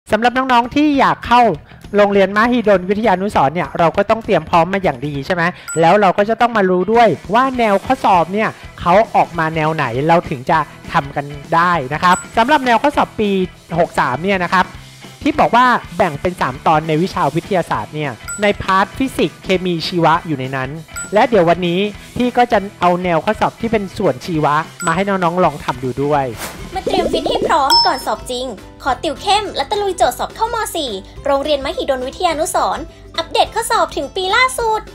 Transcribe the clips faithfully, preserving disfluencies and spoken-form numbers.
สำหรับน้องๆที่อยากเข้าโรงเรียนมหิดลวิทยานุสรณ์เนี่ยเราก็ต้องเตรียมพร้อมมาอย่างดีใช่ไหมแล้วเราก็จะต้องมารู้ด้วยว่าแนวข้อสอบเนี่ยเขาออกมาแนวไหนเราถึงจะทำกันได้นะครับสำหรับแนวข้อสอบปีหกสามเนี่ยนะครับที่บอกว่าแบ่งเป็นสามตอนในวิชาวิทยาศาสตร์เนี่ยในพาร์ทฟิสิกส์เคมีชีวะอยู่ในนั้นและเดี๋ยววันนี้พี่ก็จะเอาแนวข้อสอบที่เป็นส่วนชีวะมาให้น้องๆลองทำดูด้วยมาเตรียมฟิตให้พร้อมก่อนสอบจริงขอติวเข้มและตะลุยโจทย์สอบเข้าม สี่ โรงเรียนมหิดลวิทยานุสรณ์อัปเดตข้อสอบถึงปีล่าสุด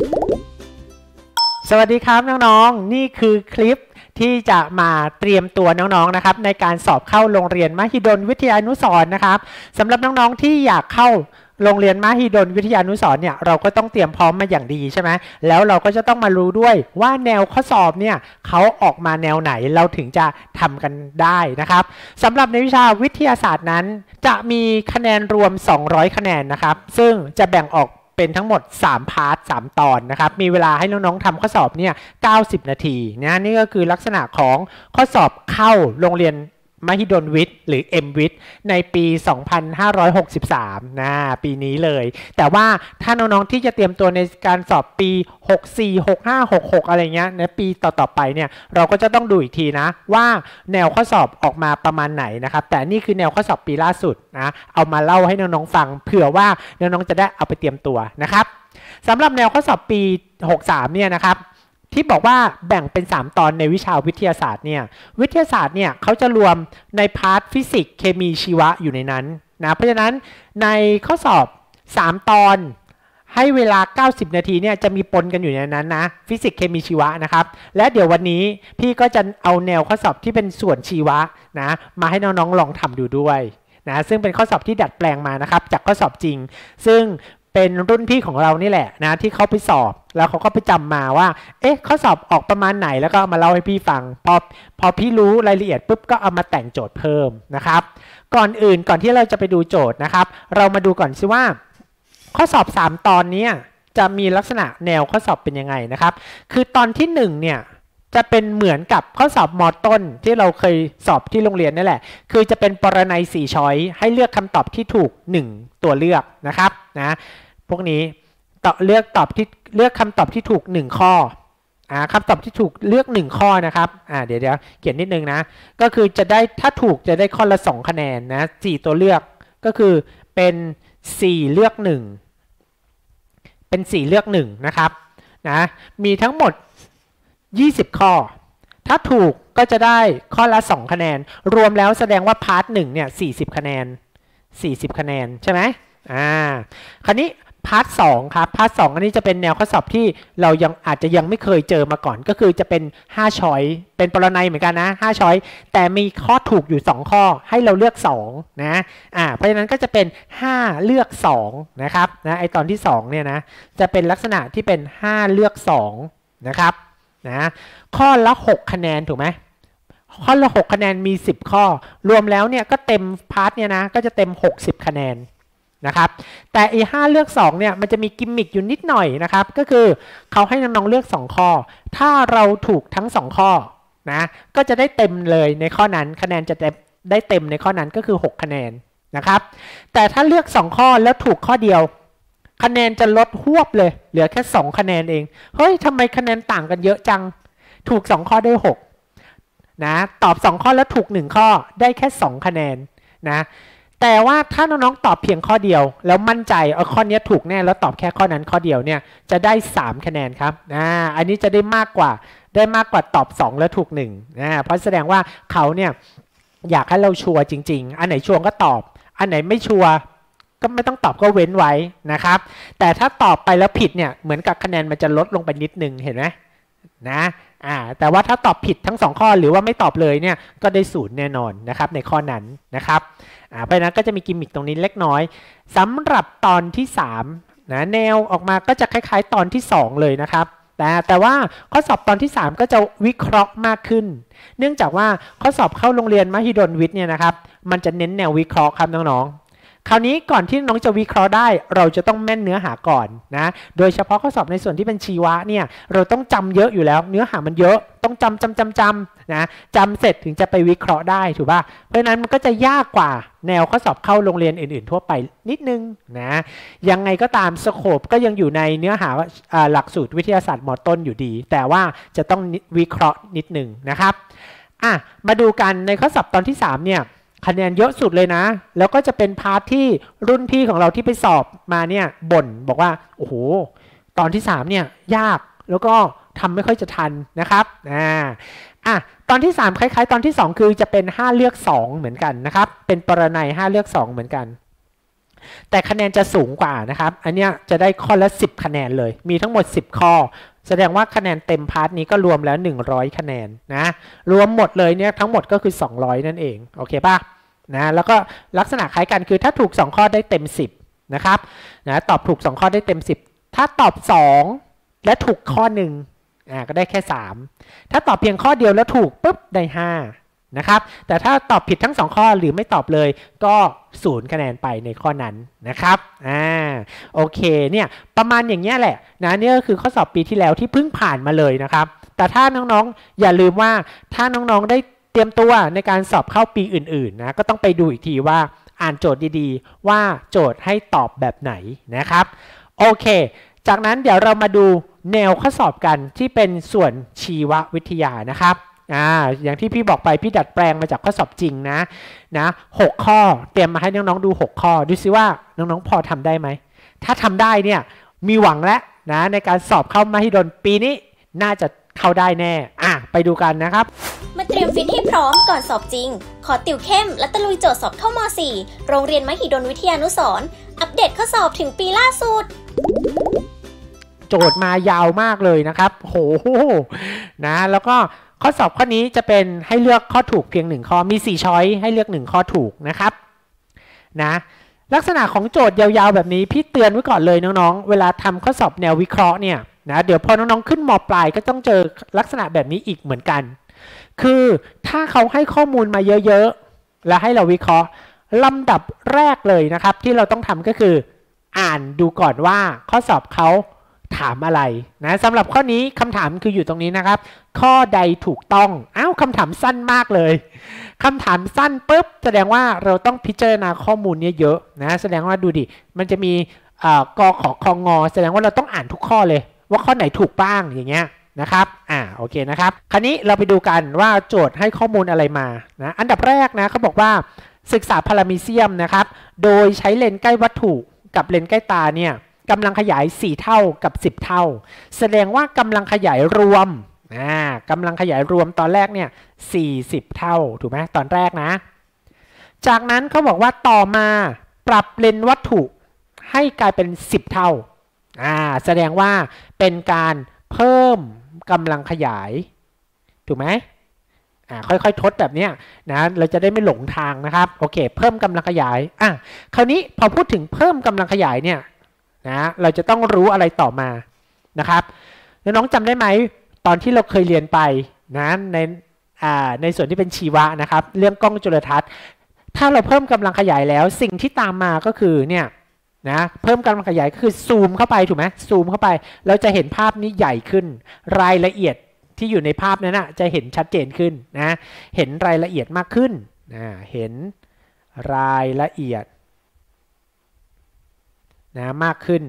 สวัสดีครับน้องๆนี่คือคลิปที่จะมาเตรียมตัวน้องๆนะครับในการสอบเข้าโรงเรียนมหิดลวิทยานุสรณ์นะครับสำหรับน้องๆที่อยากเข้าโรงเรียนมหิดลวิทยานุสรณ์เนี่ยเราก็ต้องเตรียมพร้อมมาอย่างดีใช่ไหมแล้วเราก็จะต้องมารู้ด้วยว่าแนวข้อสอบเนี่ยเขาออกมาแนวไหนเราถึงจะทำกันได้นะครับสำหรับในวิชาวิทยาศาสตร์นั้นจะมีคะแนนรวมสองร้อยคะแนนนะครับซึ่งจะแบ่งออกเป็นทั้งหมดสามพาร์ทสามตอนนะครับมีเวลาให้น้องๆทำข้อสอบเนี่ยเก้าสิบนาทีนะนี่ก็คือลักษณะของข้อสอบเข้าโรงเรียนมหิดลวิทย์หรือ เอ็ม วิทย์ ในปี สองพันห้าร้อยหกสิบสาม นะปีนี้เลยแต่ว่าถ้าน้องๆที่จะเตรียมตัวในการสอบปีหกสี่ หกห้า หกหกอะไรเงี้ยในปีต่อๆไปเนี่ยเราก็จะต้องดูอีกทีนะว่าแนวข้อสอบออกมาประมาณไหนนะครับแต่นี่คือแนวข้อสอบปีล่าสุดนะเอามาเล่าให้น้องๆฟังเผื่อว่าน้องๆจะได้เอาไปเตรียมตัวนะครับสำหรับแนวข้อสอบปีหกสามเนี่ยนะครับที่บอกว่าแบ่งเป็นสามตอนในวิชาวิทยาศาสตร์เนี่ยวิทยาศาสตร์เนี่ยเขาจะรวมในพาร์ทฟิสิกส์เคมีชีวะอยู่ในนั้นนะเพราะฉะนั้นในข้อสอบสามตอนให้เวลาเก้าสิบนาทีเนี่ยจะมีปนกันอยู่ในนั้นนะฟิสิกส์เคมีชีวะนะครับและเดี๋ยววันนี้พี่ก็จะเอาแนวข้อสอบที่เป็นส่วนชีวะนะมาให้น้องๆลองทำดูด้วยนะซึ่งเป็นข้อสอบที่ดัดแปลงมานะครับจากข้อสอบจริงซึ่งเป็นรุ่นพี่ของเรานี่แหละนะที่เขาไปสอบแล้วเขาก็ไปจำมาว่าเอ๊ะข้อสอบออกประมาณไหนแล้วก็เอามาเล่าให้พี่ฟังพอพอพี่รู้รายละเอียดปุ๊บก็เอามาแต่งโจทย์เพิ่มนะครับก่อนอื่นก่อนที่เราจะไปดูโจทย์นะครับเรามาดูก่อนซิว่าข้อสอบสามตอนนี้จะมีลักษณะแนวข้อสอบเป็นยังไงนะครับคือตอนที่หนึ่งเนี่ยจะเป็นเหมือนกับข้อสอบม.ต้นที่เราเคยสอบที่โรงเรียนนี่แหละคือจะเป็นปรนัยสี่ช้อยให้เลือกคำตอบที่ถูกหนึ่งตัวเลือกนะครับนะพวกนี้ต่อเลือกตอบที่เลือกคำตอบที่ถูกหนึ่งข้ออ่าคำตอบที่ถูกเลือกหนึ่งข้อนะครับอ่าเดี๋ยวเดี๋ยวเขียนนิดนึงนะก็คือจะได้ถ้าถูกจะได้ข้อละสองคะแนนนะสี่ตัวเลือกก็คือเป็นสี่เลือกหนึ่งเป็นสี่เลือกหนึ่งนะครับนะมีทั้งหมดยี่สิบข้อถ้าถูกก็จะได้ข้อละสองคะแนนรวมแล้วแสดงว่าพาร์ทหนึ่งเนี่ยสี่สิบคะแนนสี่สิบคะแนนใช่ไหมอ่าคราวนี้พาร์ทสองครับพาร์ทสองอันนี้จะเป็นแนวข้อสอบที่เรายังอาจจะยังไม่เคยเจอมาก่อนก็คือจะเป็นห้าช้อยเป็นปรนัยเหมือนกันนะห้าช้อยแต่มีข้อถูกอยู่สองข้อให้เราเลือกสองนะอ่าเพราะฉะนั้นก็จะเป็นห้าเลือกสองนะครับนะไอตอนที่สองเนี่ยนะจะเป็นลักษณะที่เป็นห้าเลือกสองนะครับนะข้อละหกคะแนนถูกไหมข้อละหกคะแนนมีสิบข้อรวมแล้วเนี่ยก็เต็มพาร์ทเนี่ยนะก็จะเต็มหกสิบคะแนนนะครับแต่อีห้าเลือกสองเนี่ยมันจะมีกิมมิคอยู่นิดหน่อยนะครับก็คือเขาให้น้องๆเลือกสองข้อถ้าเราถูกทั้งสองข้อนะก็จะได้เต็มเลยในข้อนั้นคะแนนจะได้เต็มในข้อนั้นก็คือหกคะแนนนะครับแต่ถ้าเลือกสองข้อแล้วถูกข้อเดียวคะแนนจะลดหวบเลยเหลือแค่สองคะแนนเองเฮ้ยทำไมคะแนนต่างกันเยอะจังถูกสองข้อได้หกนะตอบสองข้อแล้วถูกหนึ่งข้อได้แค่สองคะแนนนะแต่ว่าถ้าน้องๆตอบเพียงข้อเดียวแล้วมั่นใจเอาข้อนี้ถูกแน่แล้วตอบแค่ข้อนั้นข้อเดียวเนี่ยจะได้สามคะแนนครับอ่าอันนี้จะได้มากกว่าได้มากกว่าตอบสองแล้วถูกหนึ่งอ่าเพราะแสดงว่าเขาเนี่ยอยากให้เราชัวร์จริงๆอันไหนชัวร์ก็ตอบอันไหนไม่ชัวร์ก็ไม่ต้องตอบก็เว้นไว้นะครับแต่ถ้าตอบไปแล้วผิดเนี่ยเหมือนกับคะแนนมันจะลดลงไปนิดนึงเห็นไหมนะอ่าแต่ว่าถ้าตอบผิดทั้งสองข้อหรือว่าไม่ตอบเลยเนี่ยก็ได้ศูนย์แน่นอนนะครับในข้อนั้นนะครับอ่าเพราะฉะนั้นก็จะมีกิมมิคตรงนี้เล็กน้อยสำหรับตอนที่สามนะแนวออกมาก็จะคล้ายๆตอนที่สองเลยนะครับแต่แต่ว่าข้อสอบตอนที่สามก็จะวิเคราะห์มากขึ้นเนื่องจากว่าข้อสอบเข้าโรงเรียนมหิดลวิทย์เนี่ยนะครับมันจะเน้นแนววิเคราะห์ครับน้องๆคราวนี้ก่อนที่น้องจะวิเคราะห์ได้เราจะต้องแม่นเนื้อหาก่อนนะโดยเฉพาะข้อสอบในส่วนที่เป็นชีวะเนี่ยเราต้องจำเยอะอยู่แล้วเนื้อหามันเยอะต้องจำจำจำจำนะจำเสร็จถึงจะไปวิเคราะห์ได้ถูกป่ะเพราะฉะนั้นมันก็จะยากกว่าแนวข้อสอบเข้าโรงเรียนอื่นๆทั่วไปนิดนึงนะยังไงก็ตามสโคปก็ยังอยู่ในเนื้อหาหลักสูตรวิทยาศาสตร์ม.ต้นอยู่ดีแต่ว่าจะต้องวิเคราะห์นิดนึงนะครับอ่ะมาดูกันในข้อสอบตอนที่สามเนี่ยคะแนนเยอะสุดเลยนะแล้วก็จะเป็นพาร์ทที่รุ่นพี่ของเราที่ไปสอบมาเนี่ยบ่นบอกว่าโอ้โหตอนที่สามเนี่ยยากแล้วก็ทำไม่ค่อยจะทันนะครับอ่าอ่ะตอนที่สามคล้ายๆตอนที่สองคือจะเป็นห้าเลือกสองเหมือนกันนะครับเป็นปรนัยห้าเลือกสองเหมือนกันแต่คะแนนจะสูงกว่านะครับอันเนี้ยจะได้ข้อละสิบคะแนนเลยมีทั้งหมดสิบข้อแสดงว่าคะแนนเต็มพาร์ทนี้ก็รวมแล้วหนึ่งร้อยคะแนนนะรวมหมดเลยเนี่ยทั้งหมดก็คือสองร้อยนั่นเองโอเคป่ะนะแล้วก็ลักษณะคล้ายกันคือถ้าถูกสองข้อได้เต็มสิบนะครับนะตอบถูกสองข้อได้เต็มสิบถ้าตอบสองและถูกข้อหนึ่งอ่าก็ได้แค่สามถ้าตอบเพียงข้อเดียวแล้วถูกปุ๊บได้ห้านะครับแต่ถ้าตอบผิดทั้งสองข้อหรือไม่ตอบเลยก็ศูนย์คะแนนไปในข้อนั้นนะครับอ่าโอเคเนี่ยประมาณอย่างเงี้ยแหละนะนี่ก็คือข้อสอบปีที่แล้วที่เพิ่งผ่านมาเลยนะครับแต่ถ้าน้องๆอย่าลืมว่าถ้าน้องๆได้เตรียมตัวในการสอบเข้าปีอื่นๆนะก็ต้องไปดูอีกทีว่าอ่านโจทย์ดีๆว่าโจทย์ให้ตอบแบบไหนนะครับโอเคจากนั้นเดี๋ยวเรามาดูแนวข้อสอบกันที่เป็นส่วนชีววิทยานะครับอ่าอย่างที่พี่บอกไปพี่ดัดแปลงมาจากข้อสอบจริงนะนะหกข้อเตรียมมาให้น้องๆดูหกข้อดูซิว่าน้องๆพอทำได้ไหมถ้าทำได้เนี่ยมีหวังแล้วนะในการสอบเข้ามหิดลปีนี้น่าจะเข้าได้แน่อ่ะไปดูกันนะครับมาเตรียมฟิตให้พร้อมก่อนสอบจริงขอติวเข้มและตะลุยโจทย์สอบเข้าม.สี่ โรงเรียนมหิดลวิทยานุสรณ์อัปเดตข้อสอบถึงปีล่าสุดโจทย์มายาวมากเลยนะครับโหนะแล้วก็ข้อสอบข้อนี้จะเป็นให้เลือกข้อถูกเพียงหนึ่งข้อมีสี่ช้อยให้เลือกหนึ่งข้อถูกนะครับนะลักษณะของโจทย์ยาวๆแบบนี้พี่เตือนไว้ก่อนเลยน้องๆเวลาทำข้อสอบแนววิเคราะห์เนี่ยนะเดี๋ยวพอน้องๆขึ้นม.ปลายก็ต้องเจอลักษณะแบบนี้อีกเหมือนกันคือถ้าเขาให้ข้อมูลมาเยอะๆแล้วให้เราวิเคราะห์ลำดับแรกเลยนะครับที่เราต้องทำก็คืออ่านดูก่อนว่าข้อสอบเขาถามอะไรนะสำหรับข้อนี้คำถามคืออยู่ตรงนี้นะครับข้อใดถูกต้องอ้าวคำถามสั้นมากเลยคำถามสั้นปุ๊บแสดงว่าเราต้องพิจารณาข้อมูลนี้เยอะนะแสดงว่าดูดิมันจะมีกขอคงแสดงว่าเราต้องอ่านทุกข้อเลยว่าข้อไหนถูกบ้างอย่างเงี้ยนะครับอ่าโอเคนะครับคราวนี้เราไปดูกันว่าโจทย์ให้ข้อมูลอะไรมานะอันดับแรกนะเขาบอกว่าศึกษาพารามีเซียมนะครับโดยใช้เลนส์ใกล้วัตถุกับเลนส์ใกล้ตาเนี่ยกำลังขยายสี่เท่ากับสิบเท่าแสดงว่ากำลังขยายรวมอ่ากำลังขยายรวมตอนแรกเนี่ยสี่สิบเท่าถูกไหมตอนแรกนะจากนั้นเขาบอกว่าต่อมาปรับเลนส์วัตถุให้กลายเป็นสิบเท่าอ่าแสดงว่าเป็นการเพิ่มกำลังขยายถูกไหมอ่าค่อยๆทดแบบนี้นะเราจะได้ไม่หลงทางนะครับโอเคเพิ่มกำลังขยายอ่ะคราวนี้พอพูดถึงเพิ่มกำลังขยายเนี่ยนะเราจะต้องรู้อะไรต่อมานะครับแล้วน้องจำได้ไหมตอนที่เราเคยเรียนไปนะในอ่าในส่วนที่เป็นชีวะนะครับเรื่องกล้องจุลทรรศน์ถ้าเราเพิ่มกำลังขยายแล้วสิ่งที่ตามมาก็คือเนี่ยนะเพิ่มกำลังขยายก็คือซูมเข้าไปถูกไหมซูมเข้าไปเราจะเห็นภาพนี้ใหญ่ขึ้นรายละเอียดที่อยู่ในภาพนั้นนะจะเห็นชัดเจนขึ้นนะเห็นรายละเอียดมากขึ้นนะเห็นรายละเอียดนะมากขึ้น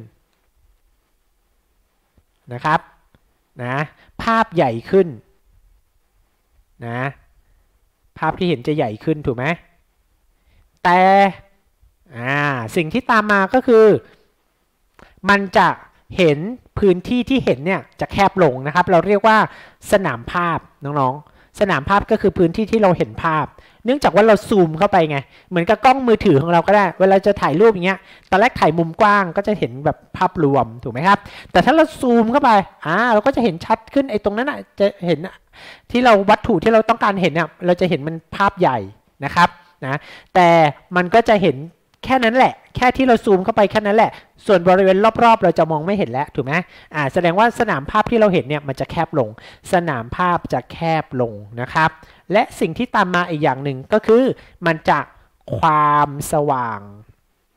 นะครับนะภาพใหญ่ขึ้นนะภาพที่เห็นจะใหญ่ขึ้นถูกไหมแต่อ่าสิ่งที่ตามมาก็คือมันจะเห็นพื้นที่ที่เห็นเนี่ยจะแคบลงนะครับเราเรียกว่าสนามภาพน้องๆสนามภาพก็คือพื้นที่ที่เราเห็นภาพเนื่องจากว่าเราซูมเข้าไปไงเหมือนกับกล้องมือถือของเราก็ได้เวลาจะถ่ายรูปอย่างเงี้ยตอนแรกถ่ายมุมกว้างก็จะเห็นแบบภาพรวมถูกไหมครับแต่ถ้าเราซูมเข้าไปอ่าเราก็จะเห็นชัดขึ้นไอ้ตรงนั้นอ่ะจะเห็นที่เราวัตถุที่เราต้องการเห็นเนี่ยเราจะเห็นมันภาพใหญ่นะครับนะแต่มันก็จะเห็นแค่นั้นแหละแค่ที่เราซูมเข้าไปแค่นั้นแหละส่วนบริเวณรอบๆเราจะมองไม่เห็นแล้วถูกไหมอ่าแสดงว่าสนามภาพที่เราเห็นเนี่ยมันจะแคบลงสนามภาพจะแคบลงนะครับและสิ่งที่ตามมาอีกอย่างหนึ่งก็คือมันจะความสว่าง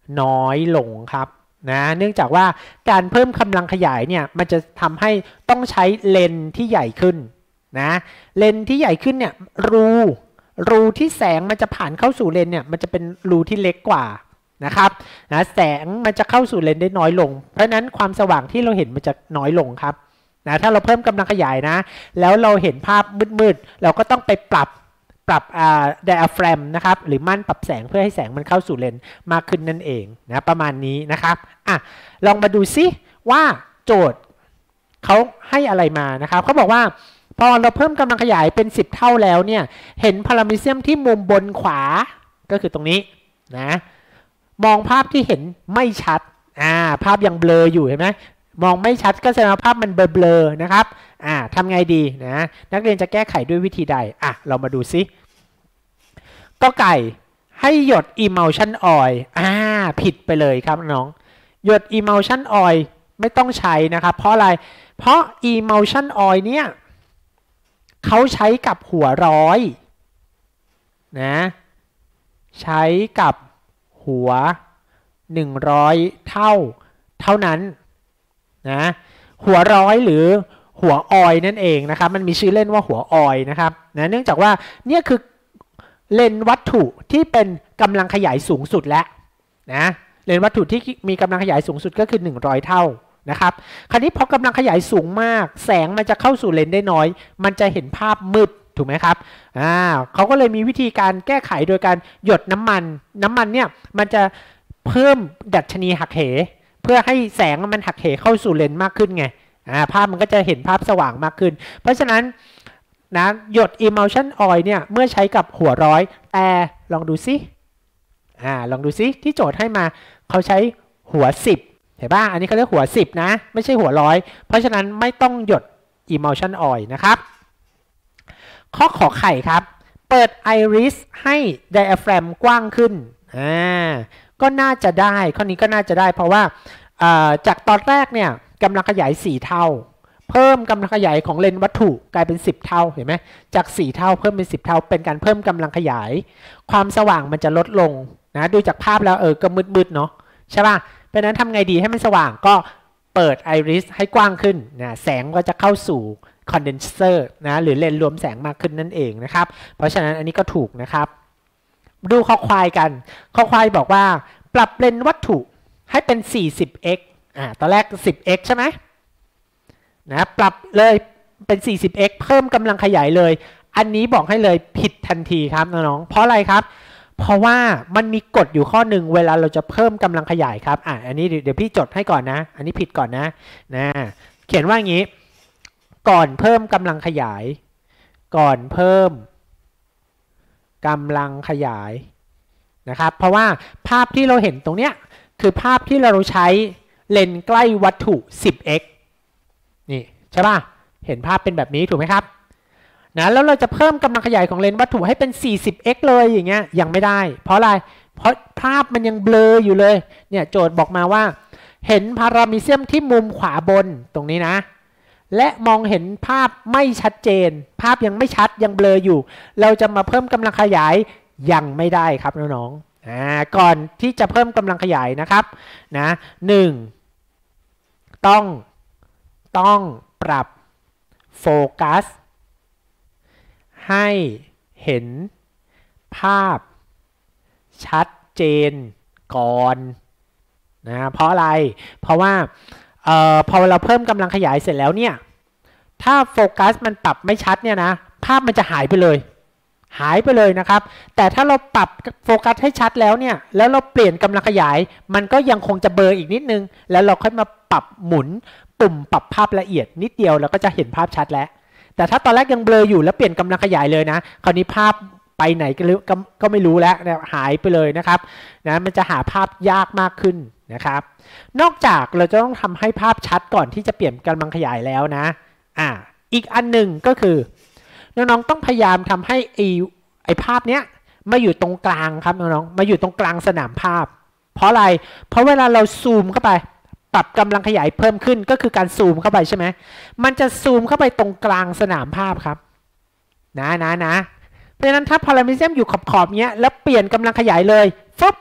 น้อยลงครับนะเนื่องจากว่าการเพิ่มกำลังขยายเนี่ยมันจะทำให้ต้องใช้เลนส์ที่ใหญ่ขึ้นนะเลนส์ที่ใหญ่ขึ้นเนี่ยรูรูที่แสงมันจะผ่านเข้าสู่เลนส์เนี่ยมันจะเป็นรูที่เล็กกว่านะครับนะแสงมันจะเข้าสู่เลนส์ได้น้อยลงเพราะนั้นความสว่างที่เราเห็นมันจะน้อยลงครับนะถ้าเราเพิ่มกำลังขยายนะแล้วเราเห็นภาพมืดๆเราก็ต้องไปปรับปรับอ่า diaphragm นะครับหรือม่านปรับแสงเพื่อให้แสงมันเข้าสู่เลนส์มากขึ้นนั่นเองนะประมาณนี้นะครับอ่ะลองมาดูซิว่าโจทย์เขาให้อะไรมานะครับเขาบอกว่าพอเราเพิ่มกำลังขยายเป็นสิบเท่าแล้วเนี่ยเห็นพารามิเซียมที่มุมบนขวาก็คือตรงนี้นะมองภาพที่เห็นไม่ชัดอ่าภาพยังเบลออยู่เห็นไหมมองไม่ชัดก็แสดงว่าภาพมันเบลอๆนะครับอ่าทำไงดีนะนักเรียนจะแก้ไขด้วยวิธีใดอ่ะเรามาดูซิก็ไก่ให้หยด emulsion oil อ่าผิดไปเลยครับน้องหยด emulsion oil ไม่ต้องใช้นะครับเพราะอะไรเพราะ emulsion oil เนี่ยเขาใช้กับหัวร้อยนะใช้กับหัวหนึ่งร้อยเท่าเท่านั้นนะหัวร้อยหรือหัวออยนั่นเองนะครับมันมีชื่อเล่นว่าหัวออยนะครับนะเนื่องจากว่าเนี่ยคือเลนส์วัตถุที่เป็นกำลังขยายสูงสุดแล้วนะเลนส์วัตถุที่มีกำลังขยายสูงสุดก็คือหนึ่งร้อยเท่านะครับคราวนี้พอกำลังขยายสูงมากแสงมันจะเข้าสู่เลนส์ได้น้อยมันจะเห็นภาพมืดถูกไหมครับอ่าเขาก็เลยมีวิธีการแก้ไขโดยการหยดน้ำมันน้ำมันเนี่ยมันจะเพิ่มดัชนีหักเหเพื่อให้แสงมันหักเหเข้าสู่เลนส์มากขึ้นไงอ่าภาพมันก็จะเห็นภาพสว่างมากขึ้นเพราะฉะนั้นนะหยด emulsion oil เนี่ยเมื่อใช้กับหัวร้อยแต่ลองดูซิอ่าลองดูซิที่โจทย์ให้มาเขาใช้หัวสิบเห็นป่ะอันนี้เขาเรียกหัวสิบนะไม่ใช่หัวร้อยเพราะฉะนั้นไม่ต้องหยด emulsion oil นะครับข้อขอไข่ครับเปิด iris ให้ diaphragm กว้างขึ้นอ่าก็น่าจะได้ข้อนี้ก็น่าจะได้เพราะว่าจากตอนแรกเนี่ยกำลังขยายสี่เท่าเพิ่มกำลังขยายของเลนส์วัตถุกลายเป็นสิบเท่าเห็นไหมจากสี่เท่าเพิ่มเป็นสิบเท่าเป็นการเพิ่มกำลังขยายความสว่างมันจะลดลงนะดูจากภาพแล้วเออก็มืดๆเนาะใช่ป่ะเพราะนั้นทำไงดีให้มันสว่างก็เปิดไอริสให้กว้างขึ้นนะแสงก็จะเข้าสู่คอนเดนเซอร์นะหรือเลนส์รวมแสงมากขึ้นนั่นเองนะครับเพราะฉะนั้นอันนี้ก็ถูกนะครับดูข้อควายกันข้อควายบอกว่าปรับเลนส์วัตถุให้เป็น สี่สิบเอ็กซ์ อ่าตอนแรก สิบเอ็กซ์ ใช่ไหมนะปรับเลยเป็น สี่สิบเอ็กซ์ เพิ่มกำลังขยายเลยอันนี้บอกให้เลยผิดทันทีครับน้องๆเพราะอะไรครับเพราะว่ามันมีกฎอยู่ข้อหนึ่งเวลาเราจะเพิ่มกำลังขยายครับอ่าอันนี้เดี๋ยวพี่จดให้ก่อนนะอันนี้ผิดก่อนนะนะเขียนว่าอย่างนี้ก่อนเพิ่มกำลังขยายก่อนเพิ่มกำลังขยายนะครับเพราะว่าภาพที่เราเห็นตรงเนี้ยคือภาพที่เราใช้เลนส์ใกล้วัตถุ สิบเอ็กซ์ นี่ใช่ป่ะเห็นภาพเป็นแบบนี้ถูกไหมครับนะแล้วเราจะเพิ่มกำลังขยายของเลนส์วัตถุให้เป็น สี่สิบเอ็กซ์ เลยอย่างเงี้ยยังไม่ได้เพราะอะไรเพราะภาพมันยังเบลออยู่เลยเนี่ยโจทย์บอกมาว่าเห็นพารามิเซียมที่มุมขวาบนตรงนี้นะและมองเห็นภาพไม่ชัดเจนภาพยังไม่ชัดยังเบลออยู่เราจะมาเพิ่มกำลังขยายยังไม่ได้ครับน้องๆอ่าก่อนที่จะเพิ่มกำลังขยายนะครับนะหนึ่งต้องต้องปรับโฟกัสให้เห็นภาพชัดเจนก่อนนะเพราะอะไรเพราะว่าเอ่อพอเราเพิ่มกำลังขยายเสร็จแล้วเนี่ยถ้าโฟกัสมันปรับไม่ชัดเนี่ยนะภาพมันจะหายไปเลยหายไปเลยนะครับแต่ถ้าเราปรับโฟกัสให้ชัดแล้วเนี่ยแล้วเราเปลี่ยนกำลังขยายมันก็ยังคงจะเบลออีกนิดนึงแล้วเราค่อยมาปรับหมุนปุ่มปรับภาพละเอียดนิดเดียวเราก็จะเห็นภาพชัดแล้วแต่ถ้าตอนแรกยังเบลออยู่แล้วเปลี่ยนกำลังขยายเลยนะคราวนี้ภาพไปไหนก็ก็ไม่รู้แล้วหายไปเลยนะครับนะมันจะหาภาพยากมากขึ้นนะครับนอกจากเราจะต้องทำให้ภาพชัดก่อนที่จะเปลี่ยนกำลังขยายแล้วนะอ่าอีกอันหนึ่งก็คือน้องๆต้องพยายามทำให้ไอ้ไอ้ภาพเนี้ยมาอยู่ตรงกลางครับน้องๆมาอยู่ตรงกลางสนามภาพเพราะอะไรเพราะเวลาเราซูมเข้าไปปรับกำลังขยายเพิ่มขึ้นก็คือการซูมเข้าไปใช่ไหมมันจะซูมเข้าไปตรงกลางสนามภาพครับนะนะนะเพราะฉะนั้นถ้าพารามิเซียมอยู่ขอบๆเนี้ยแล้วเปลี่ยนกำลังขยายเลยฟึบ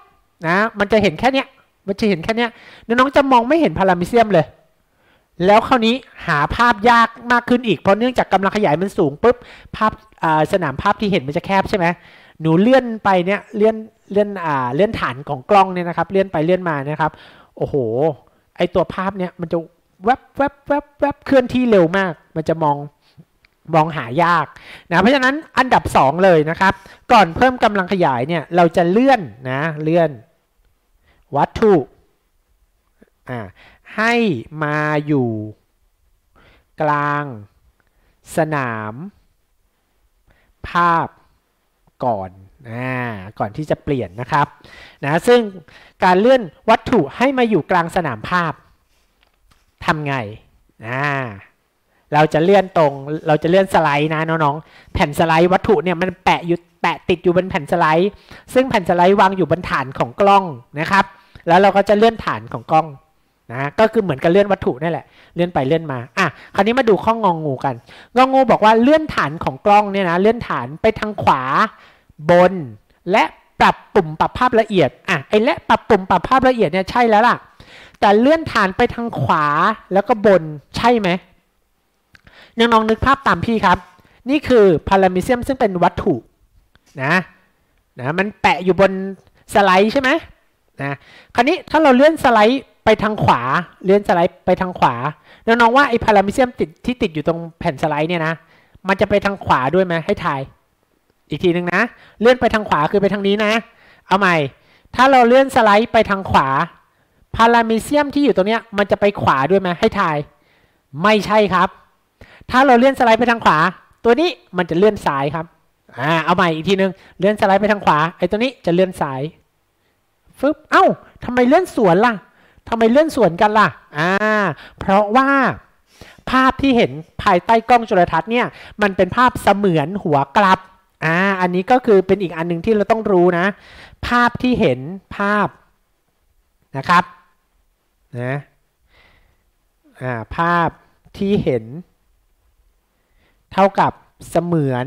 นะมันจะเห็นแค่เนี้ยมันจะเห็นแค่เนี้ยน้องๆจะมองไม่เห็นพารามิเซียมเลยแล้วคราวนี้หาภาพยากมากขึ้นอีกเพราะเนื่องจากกำลังขยายมันสูงปุ๊บภาพสนามภาพที่เห็นมันจะแคบใช่ไหมหนูเลื่อนไปเนี่ยเลื่อนเลื่อนอ่าเลื่อนฐานของกล้องเนี่ยนะครับเลื่อนไปเลื่อนมานะครับโอ้โหไอตัวภาพเนี่ยมันจะแวบแวบแวบแวบเคลื่อนที่เร็วมากมันจะมองมองหายากนะเพราะฉะนั้นอันดับสองเลยนะครับก่อนเพิ่มกำลังขยายเนี่ยเราจะเลื่อนนะเลื่อนวัตถุอ่าให้มาอยู่กลางสนามภาพก่อนอ่าก่อนที่จะเปลี่ยนนะครับนะซึ่งการเลื่อนวัตถุให้มาอยู่กลางสนามภาพทำไงอ่าเราจะเลื่อนตรงเราจะเลื่อนสไลด์นะน้องๆแผ่นสไลด์วัตถุเนี่ยมันแปะอยู่แปะติดอยู่บนแผ่นสไลด์ซึ่งแผ่นสไลด์วางอยู่บนฐานของกล้องนะครับแล้วเราก็จะเลื่อนฐานของกล้องนะก็คือเหมือนกับเลื่อนวัตถุนี่แหละเลื่อนไปเลื่อนมาอ่ะคราวนี้มาดูข้ององูกันงองูบอกว่าเลื่อนฐานของกล้องเนี่ยนะเลื่อนฐานไปทางขวาบนและปรับปุ่มปรับภาพละเอียดอ่ะไอ้และปรับปุ่มปรับภาพละเอียดเนี่ยใช่แล้วล่ะแต่เลื่อนฐานไปทางขวาแล้วก็บนใช่ไหมน้องๆนึกภาพตามพี่ครับนี่คือพารามิเซียมซึ่งเป็นวัตถุนะนะมันแปะอยู่บนสไลด์ใช่ไหมนะคราวนี้ถ้าเราเลื่อนสไลด์ไปทางขวาเลื่อนสไลด์ไปทางขวาน้องๆว่าไอ้พารามิเซียมติดที่ติดอยู่ตรงแผ่นสไลด์เนี่ยนะมันจะไปทางขวาด้วยไหมให้ทายอีกทีหนึ่งนะเลื่อนไปทางขวาคือไปทางนี้นะเอาใหม่ถ้าเราเลื่อนสไลด์ไปทางขวาพารามิเซียมที่อยู่ตรงเนี้ยมันจะไปขวาด้วยไหมให้ทายไม่ใช่ครับถ้าเราเลื่อนสไลด์ไปทางขวาตัวนี้มันจะเลื่อนซ้ายครับอ่าเอาใหม่อีกทีหนึ่งเลื่อนสไลด์ไปทางขวาไอ้ตัวนี้จะเลื่อนซ้ายฟึบเอ้าทำไมเลื่อนสวนล่ะทำไมเลื่อนสวนกันล่ะอ่าเพราะว่าภาพที่เห็นภายใต้กล้องจุลทรรศน์เนี่ยมันเป็นภาพเสมือนหัวกลับอ่าอันนี้ก็คือเป็นอีกอันหนึ่งที่เราต้องรู้นะภาพที่เห็นภาพนะครับนะอ่าภาพที่เห็นเท่ากับเสมือน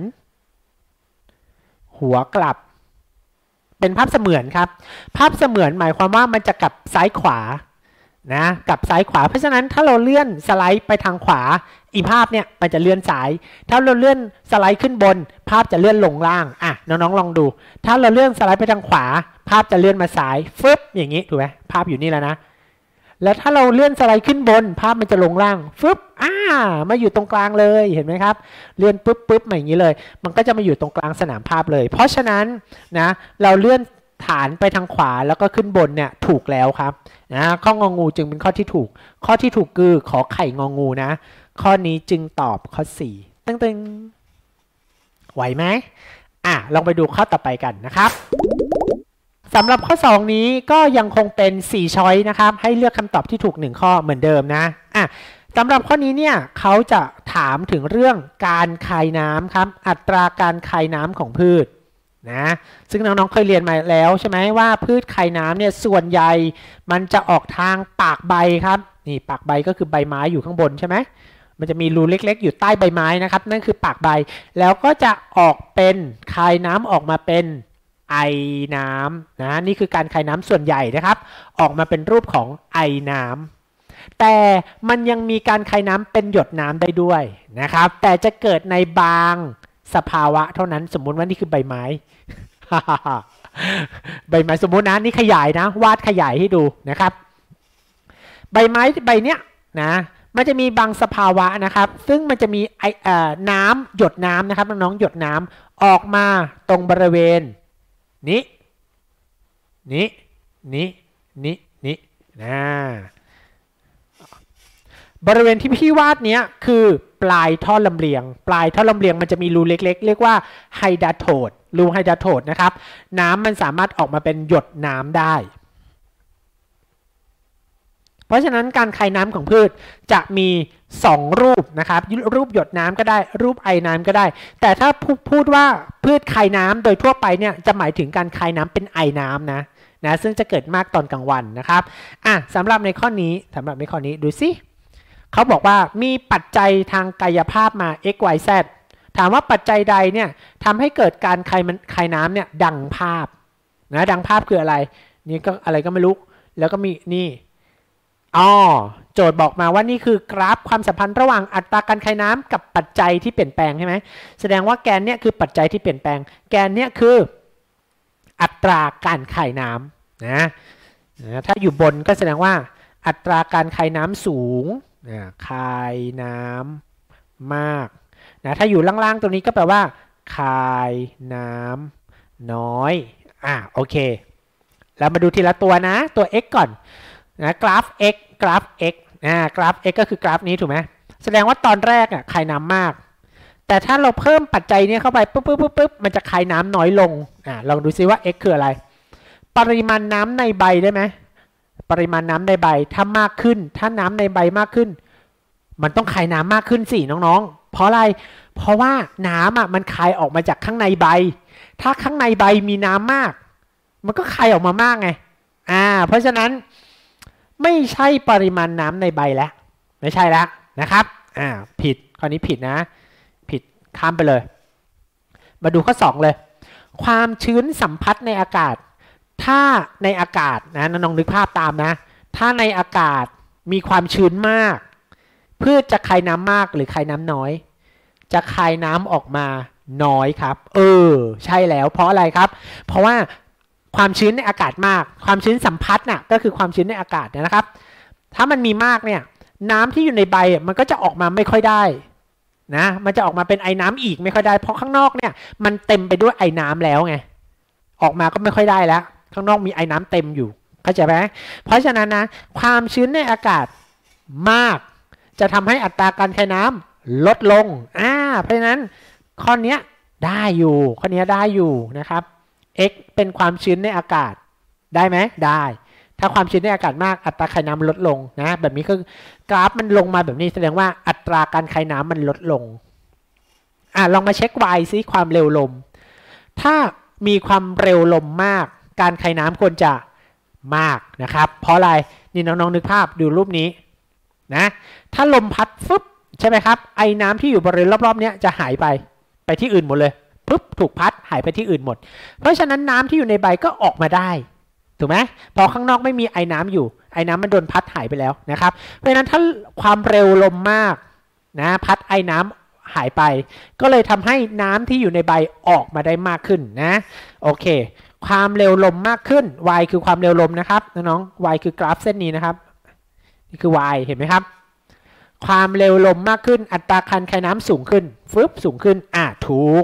หัวกลับเป็นภาพเสมือนครับภาพเสมือนหมายความว่ามันจะกลับซ้ายขวานะกลับซ้ายขวาเพราะฉะนั้นถ้าเราเลื่อนสไลด์ไปทางขวาอีภาพเนี่ยมันจะเลื่อนซ้ายถ้าเราเลื่อนสไลด์ขึ้นบนภาพจะเลื่อนลงล่างอ่ะน้องๆลองดูถ้าเราเลื่อนสไลด์ไปทางขวาภาพจะเลื่อนมาซ้ายฟึบอย่างนี้ถูกไหมภาพอยู่นี่แล้วนะแล้วถ้าเราเลื่อนสไลด์ขึ้นบนภาพมันจะลงล่างฟึบอ่ามาอยู่ตรงกลางเลยเห็นไหมครับเลื่อนปุ๊บปุ๊บมาอย่างนี้เลยมันก็จะมาอยู่ตรงกลางสนามภาพเลยเพราะฉะนั้นนะเราเลื่อนฐานไปทางขวาแล้วก็ขึ้นบนเนี่ยถูกแล้วครับนะข้ององูจึงเป็นข้อที่ถูกข้อที่ถูกคือขอไข่งองูนะข้อนี้จึงตอบข้อสี่ตึ้งตึงไหวไหมอ่ะลองไปดูข้อต่อไปกันนะครับสำหรับข้อสองนี้ก็ยังคงเป็นสี่ช้อยนะครับให้เลือกคำตอบที่ถูกหนึ่งข้อเหมือนเดิมนะอ่ะสำหรับข้อนี้เนี่ยเขาจะถามถึงเรื่องการคายน้ำครับอัตราการคายน้ำของพืชนะซึ่งน้องๆเคยเรียนมาแล้วใช่ไหมว่าพืชคายน้ำเนี่ยส่วนใหญ่มันจะออกทางปากใบครับนี่ปากใบก็คือใบไม้อยู่ข้างบนใช่ไหมมันจะมีรูเล็กๆอยู่ใต้ใบไม้นะครับนั่นคือปากใบแล้วก็จะออกเป็นคายน้ำออกมาเป็นไอน้ำนะนี่คือการคายน้ำส่วนใหญ่นะครับออกมาเป็นรูปของไอน้ำแต่มันยังมีการคายน้ำเป็นหยดน้ำได้ด้วยนะครับแต่จะเกิดในบางสภาวะเท่านั้นสมมุติว่านี่คือใบไม้ ใบไม้สมมุตินะนี่ขยายนะวาดขยายให้ดูนะครับใบไม้ใบเนี้ยนะมันจะมีบางสภาวะนะครับซึ่งมันจะมีไอเอ่อน้ำหยดน้ำนะครับน้องๆหยดน้ำออกมาตรงบริเวณนี้นี้นี้นี้นี้นะบริเวณที่พี่วาดเนี้ยคือปลายท่อลำเลียงปลายท่อลำเลียงมันจะมีรูเล็กๆเรียกว่าไฮดราโทดรูไฮดราโทดนะครับน้ำมันสามารถออกมาเป็นหยดน้ำได้เพราะฉะนั้นการคายน้ำของพืชจะมีสองรูปนะครับรูปหยดน้ำก็ได้รูปไอน้ำก็ได้แต่ถ้าพูดว่าพืชคายน้ำโดยทั่วไปเนี่ยจะหมายถึงการคายน้ำเป็นไอน้ำนะนะซึ่งจะเกิดมากตอนกลางวันนะครับอ่ะสำหรับในข้อนี้สำหรับในข้อนี้ดูสิเขาบอกว่ามีปัจจัยทางกายภาพมา x y z ถามว่าปัจจัยใดเนี่ยทำให้เกิดการคายมันคายน้ำเนี่ยดังภาพนะดังภาพคืออะไรนี่ก็อะไรก็ไม่รู้แล้วก็มีนี่อ๋อโจทย์บอกมาว่านี่คือกราฟความสัมพันธ์ระหว่างอัตราการคายน้ำกับปัจจัยที่เปลี่ยนแปลงใช่ไหมแสดงว่าแกนเนี่ยคือปัจจัยที่เปลี่ยนแปลงแกนเนี่ยคืออัตราการคายน้ำนะถ้าอยู่บนก็แสดงว่าอัตราการคายน้ำสูงคายน้ำมากนะถ้าอยู่ล่างๆตรงนี้ก็แปลว่าคายน้ำน้อยอ่ะโอเคเรามาดูทีละตัวนะตัว x ก่อนนะกราฟ x กราฟ x อ่ากราฟ x ก็คือกราฟนี้ถูกไหมแสดงว่าตอนแรกอ่ะคายน้ำมากแต่ถ้าเราเพิ่มปัจจัยนี้เข้าไปปุ๊บปุ๊บปุ๊บปุ๊บมันจะคายน้ำน้อยลงอ่าลองดูซิว่า x คืออะไรปริมาณน้ำในใบได้ไหมปริมาณน้ำในใบถ้ามากขึ้นถ้าน้ำในใบมากขึ้นมันต้องคายน้ำมากขึ้นสิน้องๆเพราะอะไรเพราะว่าน้ำอ่ะมันคายออกมาจากข้างในใบถ้าข้างในใบมีน้ำมากมันก็คายออกมามากไงอ่าเพราะฉะนั้นไม่ใช่ปริมาณน้ำในใบแล้วไม่ใช่แล้วนะครับอ่าผิดข้อนี้ผิดนะผิดข้ามไปเลยมาดูข้อสองเลยความชื้นสัมพัทธ์ในอากาศถ้าในอากาศนะน้องนึกภาพตามนะถ้าในอากาศมีความชื้นมากพืชจะคายน้ำมากหรือคายน้ำน้อยจะคายน้ำออกมาน้อยครับเออใช่แล้วเพราะอะไรครับเพราะว่าความชื้นในอากาศมากความชื้นสัมพัทธ์น่ะก็คือความชื้นในอากาศนะครับถ้ามันมีมากเนี่ยน้ำที่อยู่ในใบมันก็จะออกมาไม่ค่อยได้นะมันจะออกมาเป็นไอ้น้ำอีกไม่ค่อยได้เพราะข้างนอกเนี่ยมันเต็มไปด้วยไอ้น้ำแล้วไงออกมาก็ไม่ค่อยได้แล้วข้างนอกมีไอ้น้ำเต็มอยู่เข้าใจไหมเพราะฉะนั้นนะความชื้นในอากาศมากจะทำให้อัตราการคายน้ำลดลงอ่าเพราะฉะนั้นข้อนี้ได้อยู่ข้อนี้ได้อยู่นะครับ x เป็นความชื้นในอากาศได้ไหมได้ถ้าความชื้นในอากาศมากอัตราคายน้ำลดลงนะแบบนี้คือกราฟมันลงมาแบบนี้แสดงว่าอัตราการคายน้ำมันลดลงอ่ะลองมาเช็ค y ซิความเร็วลมถ้ามีความเร็วลมมากการคายน้ำควรจะมากนะครับเพราะอะไรนี่น้องๆนึกภาพดูรูปนี้นะถ้าลมพัดฟึบใช่ไหมครับไอ้น้ำที่อยู่บริเวณรอบๆนี้จะหายไปไปที่อื่นหมดเลยปุ๊บถูกพัดหายไปที่อื่นหมดเพราะฉะนั้นน้ำที่อยู่ในใบก็ออกมาได้ถูกไหมพอข้างนอกไม่มีไอ้น้ำอยู่ไอ้น้ำมันโดนพัดหายไปแล้วนะครับเพราะฉะนั้นถ้าความเร็วลมมากนะพัดไอ้น้ำหายไปก็เลยทำให้น้ำที่อยู่ในใบออกมาได้มากขึ้นนะโอเคความเร็วลมมากขึ้น y คือความเร็วลมนะครับน้องๆ y คือกราฟเส้นนี้นะครับนี่คือ y เห็นไหมครับความเร็วลมมากขึ้นอัตราการคายน้ำสูงขึ้นฟึบสูงขึ้นอ่ะถูก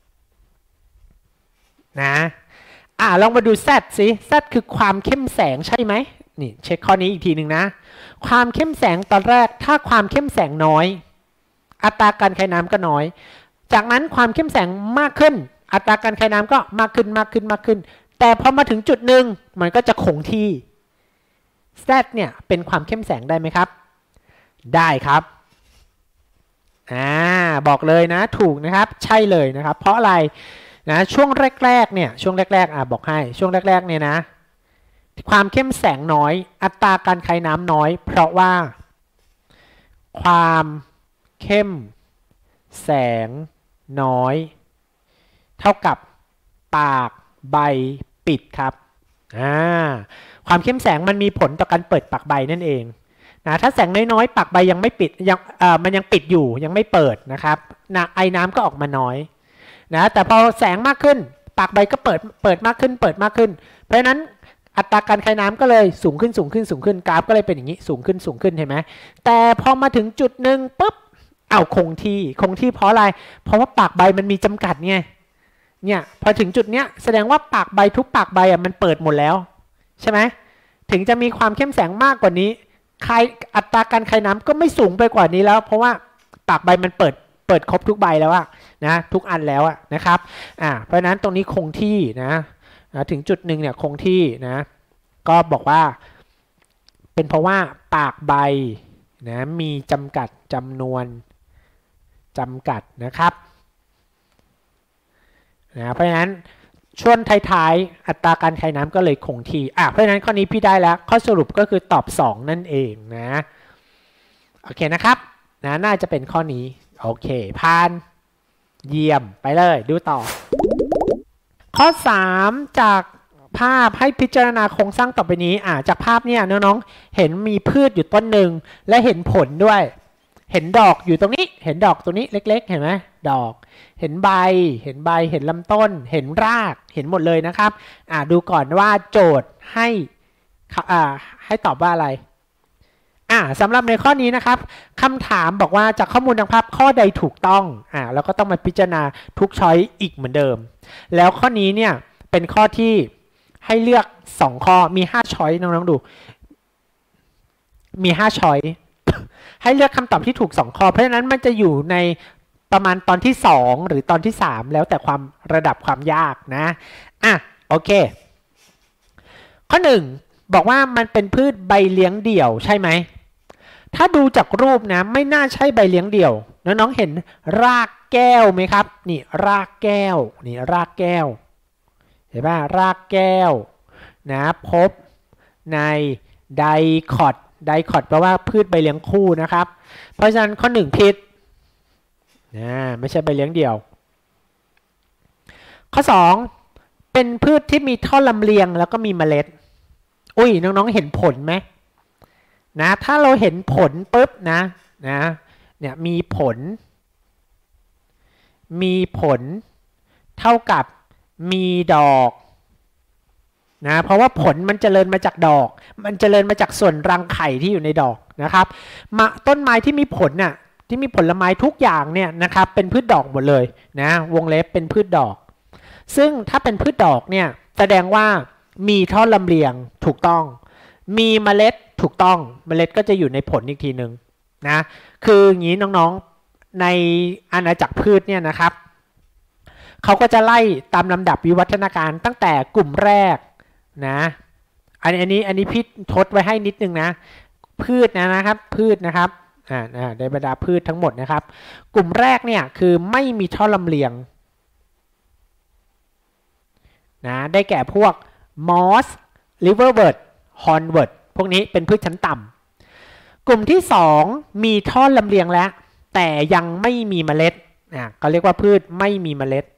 นะอ่ะลองมาดู z สิ z คือความเข้มแสงใช่ไหมนี่เช็คข้อนี้อีกทีหนึ่งนะความเข้มแสงตอนแรกถ้าความเข้มแสงน้อยอัตราการคายน้ำก็น้อยจากนั้นความเข้มแสงมากขึ้นอัตราการคายน้ำก็มากขึ้นมากขึ้นมากขึ้นแต่พอมาถึงจุดหนึ่งมันก็จะคงที่ z เนี่ยเป็นความเข้มแสงได้ไหมครับได้ครับอ่าบอกเลยนะถูกนะครับใช่เลยนะครับเพราะอะไรนะช่วงแรกๆเนี่ยช่วงแรกๆอ่ะบอกให้ช่วงแรกๆเนี่ยนะความเข้มแสงน้อยอัตราการคายน้ำน้อยเพราะว่าความเข้มแสงน้อยเท่ากับปากใบปิดครับอ่าความเข้มแสงมันมีผลต่อการเปิดปากใบนั่นเองนะถ้าแสงน้อยๆปากใบยังไม่ปิดยังเอ่อมันยังปิดอยู่ยังไม่เปิดนะครับนะไอ้น้ำก็ออกมาน้อยนะแต่พอแสงมากขึ้นปากใบก็เปิดเปิดมากขึ้นเปิดมากขึ้นเพราะฉะนั้นอัตราการคายน้ำก็เลยสูงขึ้นสูงขึ้นสูงขึ้นกราฟก็เลยเป็นอย่างนี้สูงขึ้นสูงขึ้นเห็นไหมแต่พอมาถึงจุดหนึ่งปุ๊บเอาคงที่คงที่เพราะอะไรเพราะว่าปากใบมันมีจำกัดไงเนี่ยพอถึงจุดเนี้ยแสดงว่าปากใบทุกปากใบอ่ะมันเปิดหมดแล้วใช่ไหมถึงจะมีความเข้มแสงมากกว่านี้คายอัตราการคายน้ำก็ไม่สูงไปกว่านี้แล้วเพราะว่าปากใบมันเปิดเปิดครบทุกใบแล้วอะนะทุกอันแล้วอะนะครับอ่าเพราะฉะนั้นตรงนี้คงที่นะนะถึงจุดหนึ่งเนี่ยคงที่นะก็บอกว่าเป็นเพราะว่าปากใบนะมีจำกัดจำนวนจำกัดนะครับนะเพราะฉะนั้นช่วงท้ายๆอัตราการคายน้ำก็เลยคงที่อ่ะเพราะฉะนั้นข้อนี้พี่ได้แล้วข้อสรุปก็คือตอบสองนั่นเองนะโอเคนะครับนะน่าจะเป็นข้อนี้โอเคผ่านเยี่ยมไปเลยดูต่อข้อสามจากภาพให้พิจารณาโครงสร้างต่อไปนี้อ่าจากภาพเนี่ยน้องๆเห็นมีพืชอยู่ต้นหนึ่งและเห็นผลด้วยเห็นดอกอยู่ตรงนี้เห็นดอกตัวนี้เล็กๆเห็นไหมดอกเห็นใบเห็นใบเห็นลำต้นเห็นรากเห็นหมดเลยนะครับอ่าดูก่อนว่าโจทย์ให้อ่าให้ตอบว่าอะไรอ่าสำหรับในข้อนี้นะครับคำถามบอกว่าจากข้อมูลทางภาพข้อใดถูกต้องอ่าแล้วก็ต้องมาพิจารณาทุกช้อยอีกเหมือนเดิมแล้วข้อนี้เนี่ยเป็นข้อที่ให้เลือกสองข้อมีห้าช้อยน้องๆดูมีห้าช้อยให้เลือกคำตอบที่ถูกสองข้อเพราะฉะนั้นมันจะอยู่ในประมาณตอนที่สองหรือตอนที่สามแล้วแต่ความระดับความยากนะอ่ะโอเคข้อหนึ่งบอกว่ามันเป็นพืชใบเลี้ยงเดี่ยวใช่ไหมถ้าดูจากรูปนะไม่น่าใช่ใบเลี้ยงเดี่ยวน้องๆเห็นรากแก้วไหมครับนี่รากแก้วนี่รากแก้วเห็นป่ะรากแก้วนะพบในไดคอตไดคอตแปลว่าพืชใบเลี้ยงคู่นะครับเพราะฉะนั้นข้อหนึ่งผิดนะไม่ใช่ใบเลี้ยงเดี่ยวข้อสองเป็นพืชที่มีท่อลำเลียงแล้วก็มีเมล็ดอุ้ยน้องๆเห็นผลไหมนะถ้าเราเห็นผลปุ๊บนะนะเนี่ยมีผลมีผลเท่ากับมีดอกนะเพราะว่าผลมันเจริญมาจากดอกมันเจริญมาจากส่วนรังไข่ที่อยู่ในดอกนะครับมาต้นไม้ที่มีผลน่ะที่มีผลไม้ทุกอย่างเนี่ยนะครับเป็นพืชดอกหมดเลยนะวงเล็บเป็นพืชดอกซึ่งถ้าเป็นพืชดอกเนี่ยแสดงว่ามีท่อลำเลียงถูกต้องมีเมล็ดถูกต้องเมล็ดก็จะอยู่ในผลอีกทีหนึ่งนะคืออย่างนี้น้องๆในอาณาจักรพืชเนี่ยนะครับเขาก็จะไล่ตามลำดับวิวัฒนาการตั้งแต่กลุ่มแรกนะอันนี้อันนี้พี่ทดไว้ให้นิดนึงนะพืชนะนะครับพืชนะครับอ่าในบรรดาพืชทั้งหมดนะครับกลุ่มแรกเนี่ยคือไม่มีท่อลำเลียงนะได้แก่พวกมอสลิเวอร์เบิร์ดฮอนเวิร์ดพวกนี้เป็นพืชชั้นต่ำกลุ่มที่สองมีท่อลำเลียงแล้วแต่ยังไม่มีเมล็ดอ่ะเขาเรียกว่าพืชไม่มีเมล็ด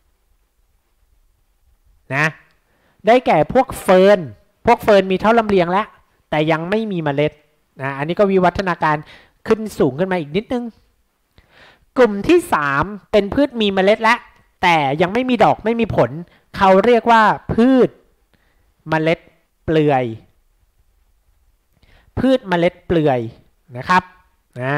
นะได้แก่พวกเฟิร์นพวกเฟิร์นมีท่อลำเลียงแล้วแต่ยังไม่มีเมล็ดนะอันนี้ก็วิวัฒนาการขึ้นสูงขึ้นมาอีกนิดนึงกลุ่มที่สามเป็นพืชมีเมล็ดแล้วแต่ยังไม่มีดอกไม่มีผลเขาเรียกว่าพืชเมล็ดเปลือยพืชเมล็ดเปลือยนะครับอ่า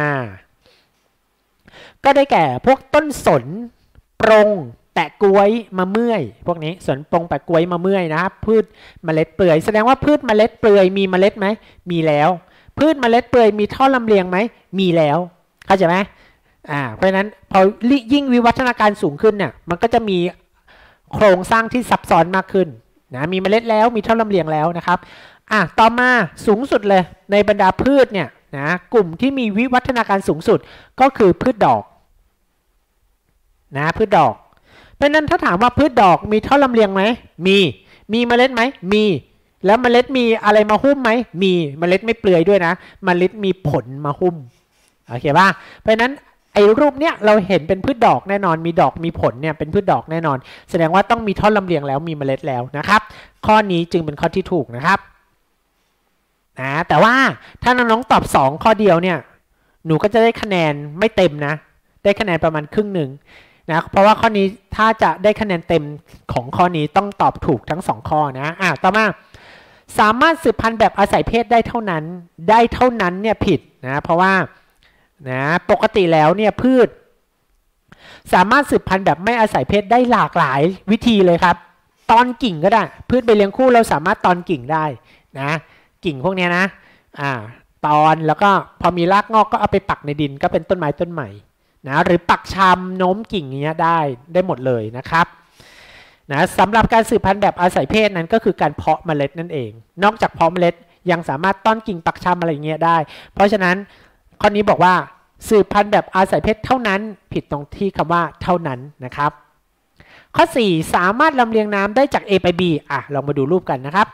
ก็ได้แก่พวกต้นสนปรงแปะกล้วยมะเมื่อยพวกนี้สนปรงแปะกล้วยมะเมื่อยนะครับพืชเมล็ดเปลือยแสดงว่าพืชเมล็ดเปลือยมีเมล็ดไหมมีแล้วพืชเมล็ดเปลือยมีท่อลำเลียงไหมมีแล้วเข้าใจไหมอ่าเพราะฉะนั้นพอยิ่งวิวัฒนาการสูงขึ้นเนี่ยมันก็จะมีโครงสร้างที่ซับซ้อนมากขึ้นนะมีเมล็ดแล้วมีท่อลำเลียงแล้วนะครับอ่ะต่อมาสูงสุดเลยในบรรดาพืชเนี่ยนะกลุ่มที่มีวิวัฒนาการสูงสุดก็คือพืชดอกนะพืชดอกเพราะนั้นถ้าถามว่าพืชดอกมีท่อลำเลียงไหมมีมีเมล็ดไหมมีแล้วเมล็ดมีอะไรมาหุ้มไหมมีเมล็ดไม่เปลือยด้วยนะเมล็ดมีผลมาหุ้มโอเคป่ะเพราะนั้นไอ้รูปเนี้ยเราเห็นเป็นพืชดอกแน่นอนมีดอกมีผลเนี่ยเป็นพืชดอกแน่นอนแสดงว่าต้องมีท่อลำเลียงแล้วมีเมล็ดแล้วนะครับข้อนี้จึงเป็นข้อที่ถูกนะครับนะแต่ว่าถ้าน้องๆตอบสองข้อเดียวเนี่ยหนูก็จะได้คะแนนไม่เต็มนะได้คะแนนประมาณครึ่งหนึ่งนะเพราะว่าข้อนี้ถ้าจะได้คะแนนเต็มของข้อนี้ต้องตอบถูกทั้งสองข้อนะอ่ะต่อมาสามารถสืบพันธุ์แบบอาศัยเพศได้เท่านั้นได้เท่านั้นเนี่ยผิดนะเพราะว่านะปกติแล้วเนี่ยพืชสามารถสืบพันธุ์แบบไม่อาศัยเพศได้หลากหลายวิธีเลยครับตอนกิ่งก็ได้พืชใบเลี้ยงคู่เราสามารถตอนกิ่งได้นะกิ่งพวกนี้นะอ่าตอนแล้วก็พอมีรากงอกก็เอาไปปักในดินก็เป็นต้นไม้ต้นใหม่นะหรือปักชำโน้มกิ่งอย่างเงี้ยได้ได้หมดเลยนะครับนะสำหรับการสืบพันธุ์แบบอาศัยเพศนั้นก็คือการเพาะเมล็ดนั่นเองนอกจากเพาะเมล็ดยังสามารถต้อนกิ่งปักชำอะไรอย่างเงี้ยได้เพราะฉะนั้นข้อนี้บอกว่าสืบพันธุ์แบบอาศัยเพศเท่านั้นผิดตรงที่คำว่าเท่านั้นนะครับข้อสี่สามารถลำเลียงน้ำได้จาก A ไป B อ่ะลองมาดูรูปกันนะครับ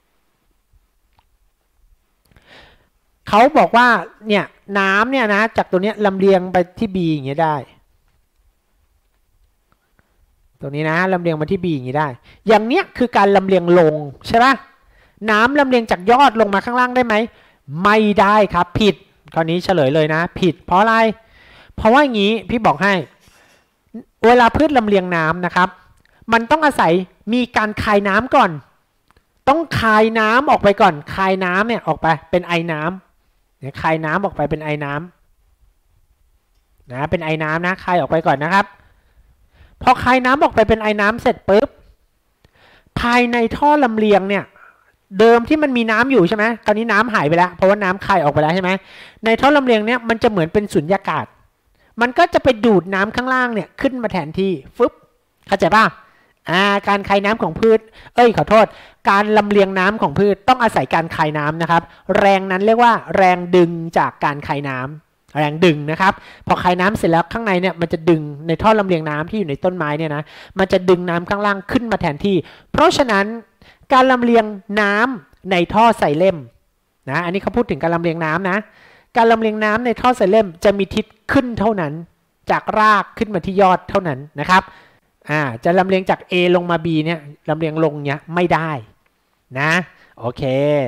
เขาบอกว่าเนี่ยน้ำเนี่ยนะจากตัวเนี้ยลำเลียงไปที่ B อย่างเงี้ยได้ตรงนี้นะลำเลียงมาที่ B อย่างนี้ได้อย่างเนี้ยคือการลำเลียงลงใช่ปะน้ำลำเลียงจากยอดลงมาข้างล่างได้ไหมไม่ได้ครับผิดข้อนี้เฉลยเลยนะผิดเพราะอะไรเพราะว่าอย่างนี้พี่บอกให้เวลาพืชลำเลียงน้ำนะครับมันต้องอาศัยมีการคายน้ำก่อนต้องคายน้ำออกไปก่อนคายน้ำเนี่ยออกไปเป็นไอน้ำเนี่ยคายน้ำออกไปเป็นไอน้ำนะเป็นไอน้ำนะคายออกไปก่อนนะครับพอคายน้ำออกไปเป็นไอน้ำเสร็จปุ๊บภายในท่อลำเลียงเนี่ยเดิมที่มันมีน้ำอยู่ใช่ไหมตอนนี้น้ำหายไปแล้วเพราะว่าน้ำคายออกไปแล้วใช่ไหมในท่อลำเลียงเนี่ยมันจะเหมือนเป็นสุญญากาศมันก็จะไปดูดน้ำข้างล่างเนี่ยขึ้นมาแทนที่ฟึบเข้าใจป่ะอ่าการคายน้ำของพืชเอ้ยขอโทษการลำเลียงน้ำของพืชต้องอาศัยการคายน้ำนะครับแรงนั้นเรียกว่าแรงดึงจากการคายน้ำแรงดึงนะครับพอคายน้ำเสร็จแล้วข้างในเนี่ยมันจะดึงในท่อลำเลียงน้ำที่อยู่ในต้นไม้เนี่ยนะมันจะดึงน้ำข้างล่างขึ้นมาแทนที่เพราะฉะนั้นการลำเลียงน้ำในท่อไซเลมนะอันนี้เขาพูดถึงการลำเลียงน้ำนะการลำเลียงน้ำในท่อไซเลมจะมีทิศขึ้นเท่านั้นจากรากขึ้นมาที่ยอดเท่านั้นนะครับอ่าจะลำเลียงจาก A ลงมา B เนี่ยลำเลียงลงเนี่ยไม่ได้นะโอเค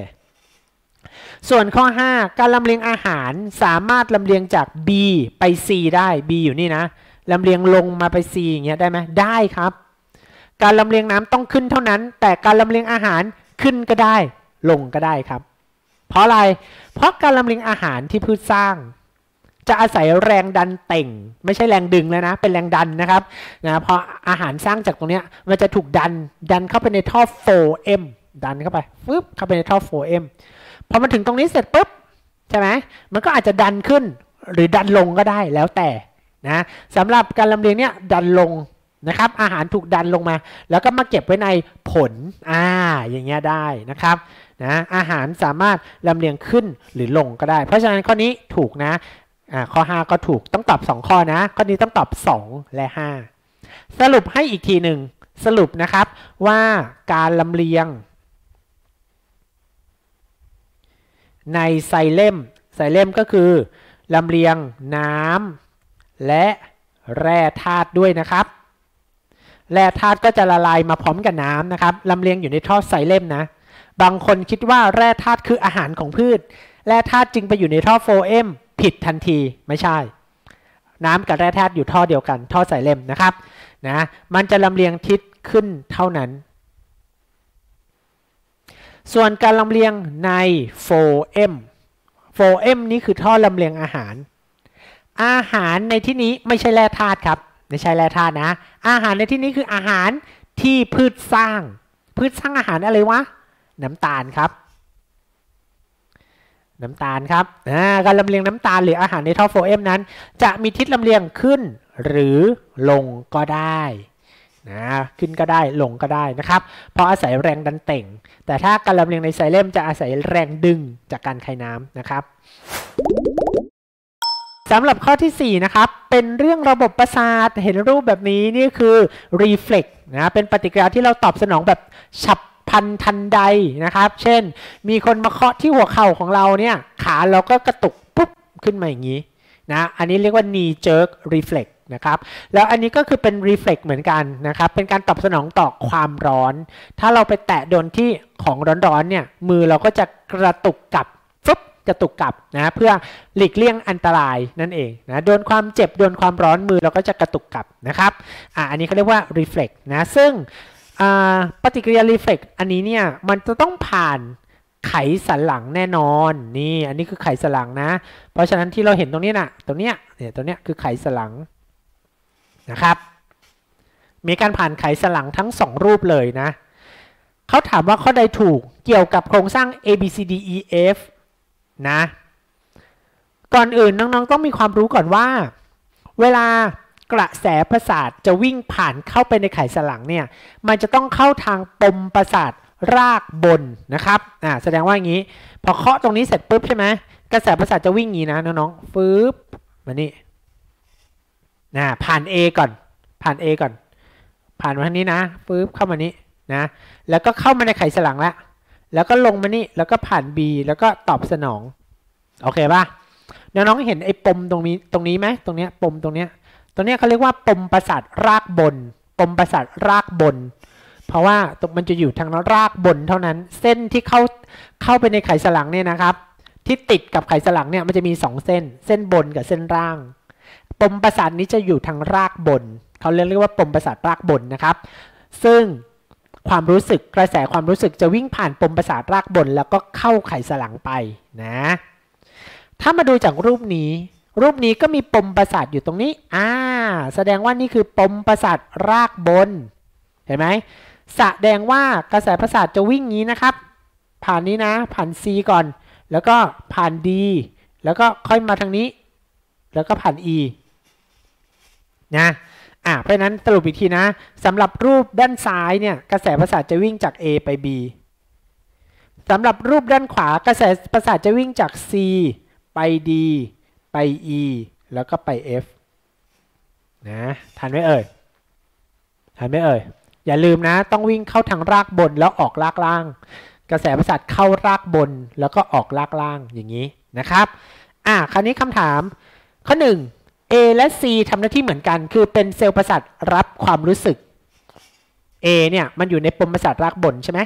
ส่วนข้อห้าการลำเลียงอาหารสามารถลำเลียงจาก B ไป C ได้ B อยู่นี่นะลำเลียงลงมาไป C อย่างเงี้ยได้ไหมได้ครับการลำเลียงน้ำต้องขึ้นเท่านั้นแต่การลำเลียงอาหารขึ้นก็ได้ลงก็ได้ครับเพราะอะไรเพราะการลำเลียงอาหารที่พืชสร้างจะอาศัยแรงดันเต่งไม่ใช่แรงดึงแล้วนะเป็นแรงดันนะครับนะพออาหารสร้างจากตรงนี้มันจะถูกดันดันเข้าไปในท่อ โฟร์เอ็ม ดันเข้าไปฟึบเข้าไปในท่อ โฟร์เอ็ม พอมาถึงตรงนี้เสร็จปุ๊บใช่ไหมมันก็อาจจะดันขึ้นหรือดันลงก็ได้แล้วแต่นะสำหรับการลำเลียงเนี้ยดันลงนะครับอาหารถูกดันลงมาแล้วก็มาเก็บไว้ในผลอ่าอย่างเงี้ยได้นะครับนะอาหารสามารถลำเลียงขึ้นหรือลงก็ได้เพราะฉะนั้นข้อนี้ถูกนะอ่าข้อห้าก็ถูกต้องตอบสองข้อนะข้อนี้ต้องตอบสองและห้าสรุปให้อีกทีหนึ่งสรุปนะครับว่าการลำเลียงในไซเลมไซเลมก็คือลำเลียงน้ำและแร่ธาตุด้วยนะครับแร่ธาตุก็จะละลายมาพร้อมกับน้ำนะครับลำเลียงอยู่ในท่อไซเลมนะบางคนคิดว่าแร่ธาตุคืออาหารของพืชแร่ธาตุจึงไปอยู่ในท่อ โฟร์เอ็ม ผิดทันทีไม่ใช่น้ำกับแร่ธาตุอยู่ท่อเดียวกันท่อไซเลมนะครับนะมันจะลำเลียงทิศขึ้นเท่านั้นส่วนการลำเลียงใน โฟร์เอ็ม โฟร์เอ็ม นี้คือท่อลำเลียงอาหารอาหารในที่นี้ไม่ใช่แร่ธาตุครับไม่ใช่แร่ธาตุนะอาหารในที่นี้คืออาหารที่พืชสร้างพืชสร้างอาหารอะไรวะน้ำตาลครับน้ำตาลครับการลำเลียงน้ำตาลหรืออาหารในท่อ โฟร์เอ็ม นั้นจะมีทิศลำเลียงขึ้นหรือลงก็ได้นะขึ้นก็ได้ลงก็ได้นะครับเพราะอาศัยแรงดันเต่งแต่ถ้าการลำเลียงในไซเลมจะอาศัยแรงดึงจากการคายน้ำนะครับสำหรับข้อที่สี่นะครับเป็นเรื่องระบบประสาทเห็นรูปแบบนี้นี่คือ reflex นะเป็นปฏิกิริยาที่เราตอบสนองแบบฉับพลันทันใดนะครับเช่นมีคนมาเคาะที่หัวเข่าของเราเนี่ยขาเราก็กระตุกปุ๊บขึ้นมาอย่างนี้นะอันนี้เรียกว่า knee jerk reflex นะครับแล้วอันนี้ก็คือเป็น reflex เหมือนกันนะครับเป็นการตอบสนองต่อความร้อนถ้าเราไปแตะโดนที่ของร้อนๆเนี่ยมือเราก็จะกระตุกกลับฟึบกระตุกกลับนะเพื่อหลีกเลี่ยงอันตรายนั่นเองนะโดนความเจ็บโดนความร้อนมือเราก็จะกระตุกกลับนะครับอ่ะอันนี้เขาเรียกว่า reflex นะซึ่งปฏิกิริยา reflex อันนี้เนี่ยมันจะต้องผ่านไขสันหลังแน่นอนนี่อันนี้คือไขสันหลังนะเพราะฉะนั้นที่เราเห็นตรงนี้นะตรงเนี้ยเนี่ยตรงเนี้ยคือไขสันหลังนะครับมีการผ่านไขสันหลังทั้งสองรูปเลยนะเขาถามว่าข้อใดถูกเกี่ยวกับโครงสร้าง A B C D E F นะก่อนอื่นน้องๆต้องมีความรู้ก่อนว่าเวลากระแสประสาทจะวิ่งผ่านเข้าไปในไขสันหลังเนี่ยมันจะต้องเข้าทางปมประสาทรากบนนะครับอ่าแสดงว่าอย่างนี้พอเคาะตรงนี้เสร็จปุ๊บใช่ไหมกระแสประสาทจะวิ่งอย่างนี้นะน้องๆฟืบมานี่นะผ่าน A ก่อนผ่าน A ก่อนผ่านมาทางนี้นะฟืบเข้ามานี้นะแล้วก็เข้ามาในไขสันหลังแล้วแล้วก็ลงมานี่แล้วก็ผ่าน B แล้วก็ตอบสนองโอเคป่ะน้องๆเห็นไอ้ปมตรงนี้ตรงนี้ไหมตรงเนี้ยปมตรงเนี้ยตรงเนี้ยเขาเรียกว่าปมประสาทรากบนปมประสาทรากบนเพราะว่าตรงมันจะอยู่ทางรากบนเท่านั้นเส้นที่เข้าเข้าไปในไขสันหลังเนี่ยนะครับที่ติดกับไขสันหลังเนี่ยมันจะมีสองเส้นเส้นบนกับเส้นล่างปมประสาทนี้จะอยู่ทางรากบนเขาเรียกว่าปมประสาทรากบนนะครับซึ่งความรู้สึกกระแสความรู้สึกจะวิ่งผ่านปมประสาทรากบนแล้วก็เข้าไขสันหลังไปนะถ้ามาดูจากรูปนี้รูปนี้ก็มีปมประสาทอยู่ตรงนี้อ่าแสดงว่านี่คือปมประสาทรากบนเห็นไหมแสดงว่ากระแสประสาทจะวิ่งงี้นะครับผ่านนี้นะผ่าน C ก่อนแล้วก็ผ่าน D แล้วก็ค่อยมาทางนี้แล้วก็ผ่าน E นะอ่ะเพราะฉะนั้นสรุปอีกทีนะสำหรับรูปด้านซ้ายเนี่ยกระแสประสาทจะวิ่งจาก A ไป B สำหรับรูปด้านขวากระแสประสาทจะวิ่งจาก C ไป D ไป E แล้วก็ไป F นะทันไหมเอ่ยทันไหมเอ่ยอย่าลืมนะต้องวิ่งเข้าทางรากบนแล้วออกรากล่างกระแสประสาทเข้ารากบนแล้วก็ออกรากล่างอย่างนี้นะครับอ่ะคราวนี้คำถามข้อหนึ่ง A และ C ทำหน้าที่เหมือนกันคือเป็นเซลล์ประสาทรับความรู้สึก A เนี่ยมันอยู่ในปมประสาทรากบนใช่ไหม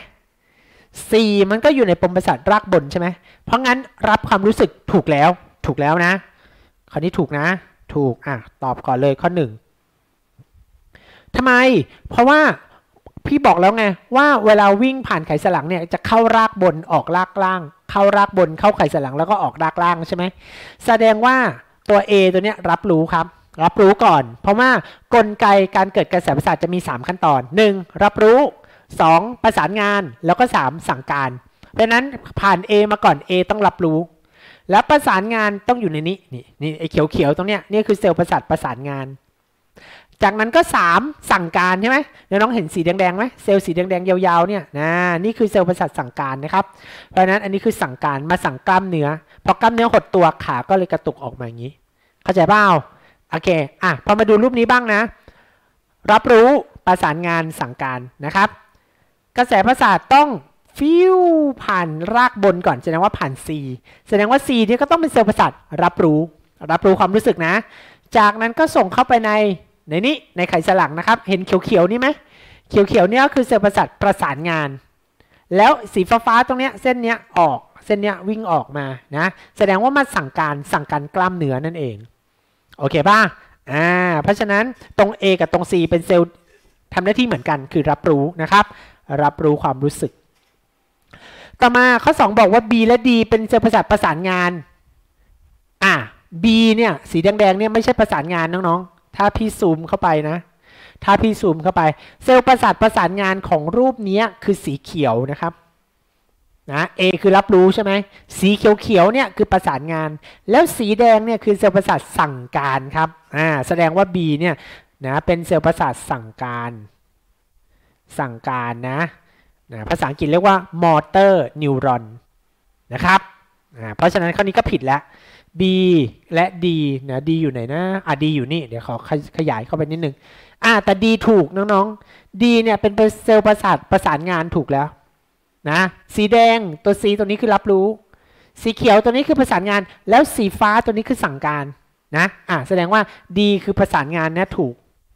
C มันก็อยู่ในปมประสาทรากบนใช่ไหมเพราะงั้นรับความรู้สึกถูกแล้วถูกแล้วนะข้อนี้ถูกนะถูกอ่ะตอบก่อนเลยข้อหนึ่งทำไมเพราะว่าพี่บอกแล้วไงว่าเวลาวิ่งผ่านไขสันหลังเนี่ยจะเข้ารากบนออกรากล่างเข้ารากบนเข้าไขสันหลังแล้วก็ออกรากล่างใช่ไหมแสดงว่าตัว A ตัวเนี้ยรับรู้ครับรับรู้ก่อนเพราะว่ากลไกการเกิดกระแสประสาทจะมีสามขั้นตอนหนึ่งรับรู้สองประสานงานแล้วก็สามสั่งการเพราะนั้นผ่าน A มาก่อน A ต้องรับรู้แล้วประสานงานต้องอยู่ในนี้นี่นี่ไอ้เขียวๆตรงเนี้ยนี่คือเซลล์ประสาทประสานงานจากนั้นก็สามสั่งการใช่ไหมเดี๋ยวน้องเห็นสีแดงๆไหมเซลล์สีแดงๆยาวๆเนี่ยนะนี่คือเซลล์ประสาทสั่งการนะครับเพราะนั้นอันนี้คือสั่งการมาสั่งกล้ามเนื้อพอกล้ามเนื้อหดตัวขาก็เลยกระตุกออกมาอย่างนี้เข้าใจเปล่าโอเคอ่ะพอมาดูรูปนี้บ้างนะรับรู้ประสานงานสั่งการนะครับกระแสประสาทต้องฟิวผ่านรากบนก่อนแสดงว่าผ่าน C แสดงว่า C นี่ก็ต้องเป็นเซลล์ประสาทรับรู้รับรู้ความรู้สึกนะจากนั้นก็ส่งเข้าไปในในนี้ในไขสันหลังนะครับเห็นเขียวๆนี่ไหมเขียวๆนี่ก็คือเซลล์ประสาทประสานงานแล้วสีฟ้าๆตรงเนี้ยเส้นเนี้ยออกเส้นเนี้ยวิ่งออกมานะแสดงว่ามาสั่งการสั่งการกล้ามเนื้อนั่นเองโอเคป่ะอ่าเพราะฉะนั้นตรง A กับตรง C เป็นเซลล์ทำหน้าที่เหมือนกันคือรับรู้นะครับรับรู้ความรู้สึกต่อมาข้อสองบอกว่า B และ D เป็นเซลล์ประสาทประสานงานอ่ะ B เนี่ยสีแดงๆเนี่ยไม่ใช่ประสานงานน้องๆถ้าพี่ซูมเข้าไปนะถ้าพี่ซูมเข้าไปเซลล์ประสาทประสานงานของรูปนี้คือสีเขียวนะครับนะ A คือรับรู้ใช่ไหมสีเขียวๆเนี่ยคือประสานงานแล้วสีแดงเนี่ยคือเซลล์ประสาทสั่งการครับอ่าแสดงว่า B เนี่ยนะเป็นเซลล์ประสาทสั่งการสั่งการนะนะภาษาอังกฤษเรียกว่า motor neuron นะครับอ่าเพราะฉะนั้นข้อนี้ก็ผิดแล้ว B และ D นะ D อยู่ไหนนะอ่ะ D อยู่นี่เดี๋ยวขอขยายเข้าไปนิดนึงอ่าแต่ D ถูกน้องๆ D เนี่ยเป็นเซลล์ประสาทประสานงานถูกแล้วนะสีแดงตัว C ตัวนี้คือรับรู้สีเขียวตัวนี้คือประสานงานแล้วสีฟ้าตัวนี้คือสั่งการนะอ่าแสดงว่า D คือประสานงานนะถูก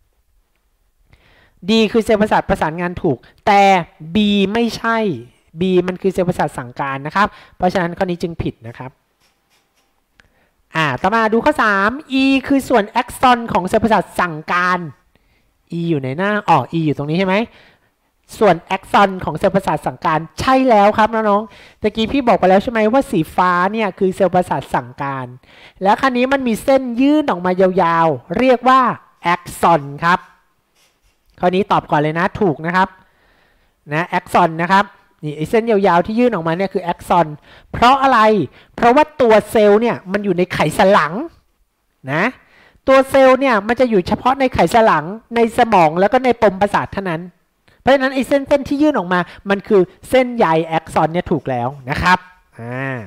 D คือเซลล์ประสาทประสานงานถูกแต่ B ไม่ใช่ B มันคือเซลล์ประสาทสั่งการนะครับเพราะฉะนั้นข้อนี้จึงผิดนะครับอ่าต่อมาดูข้อสาม E คือส่วนแอ็กซอนของเซลล์ประสาทสั่งการ E อยู่ในหน้าอ๋อ E อยู่ตรงนี้ใช่ไหมส่วนแอ็กซอนของเซลล์ประสาทสั่งการใช่แล้วครับน้องๆตะกี้พี่บอกไปแล้วใช่ไหมว่าสีฟ้าเนี่ยคือเซลล์ประสาทสั่งการแล้วคราวนี้มันมีเส้นยื่นออกมายาวๆเรียกว่าแอ็กซอนครับข้อนี้ตอบก่อนเลยนะถูกนะครับนะแอ็กซอนนะครับนี่ไอ้เส้นยาวๆที่ยื่นออกมาเนี่ยคือแอ็กซอนเพราะอะไรเพราะว่าตัวเซลล์เนี่ยมันอยู่ในไขสันหลังนะตัวเซลล์เนี่ยมันจะอยู่เฉพาะในไขสันหลังในสมองแล้วก็ในปมประสาทเท่านั้นเพราะฉะนั้นไอ้เส้นเส้นที่ยื่นออกมามันคือเส้นใยแอ็กซอนเนี่ยถูกแล้วนะครับอ่า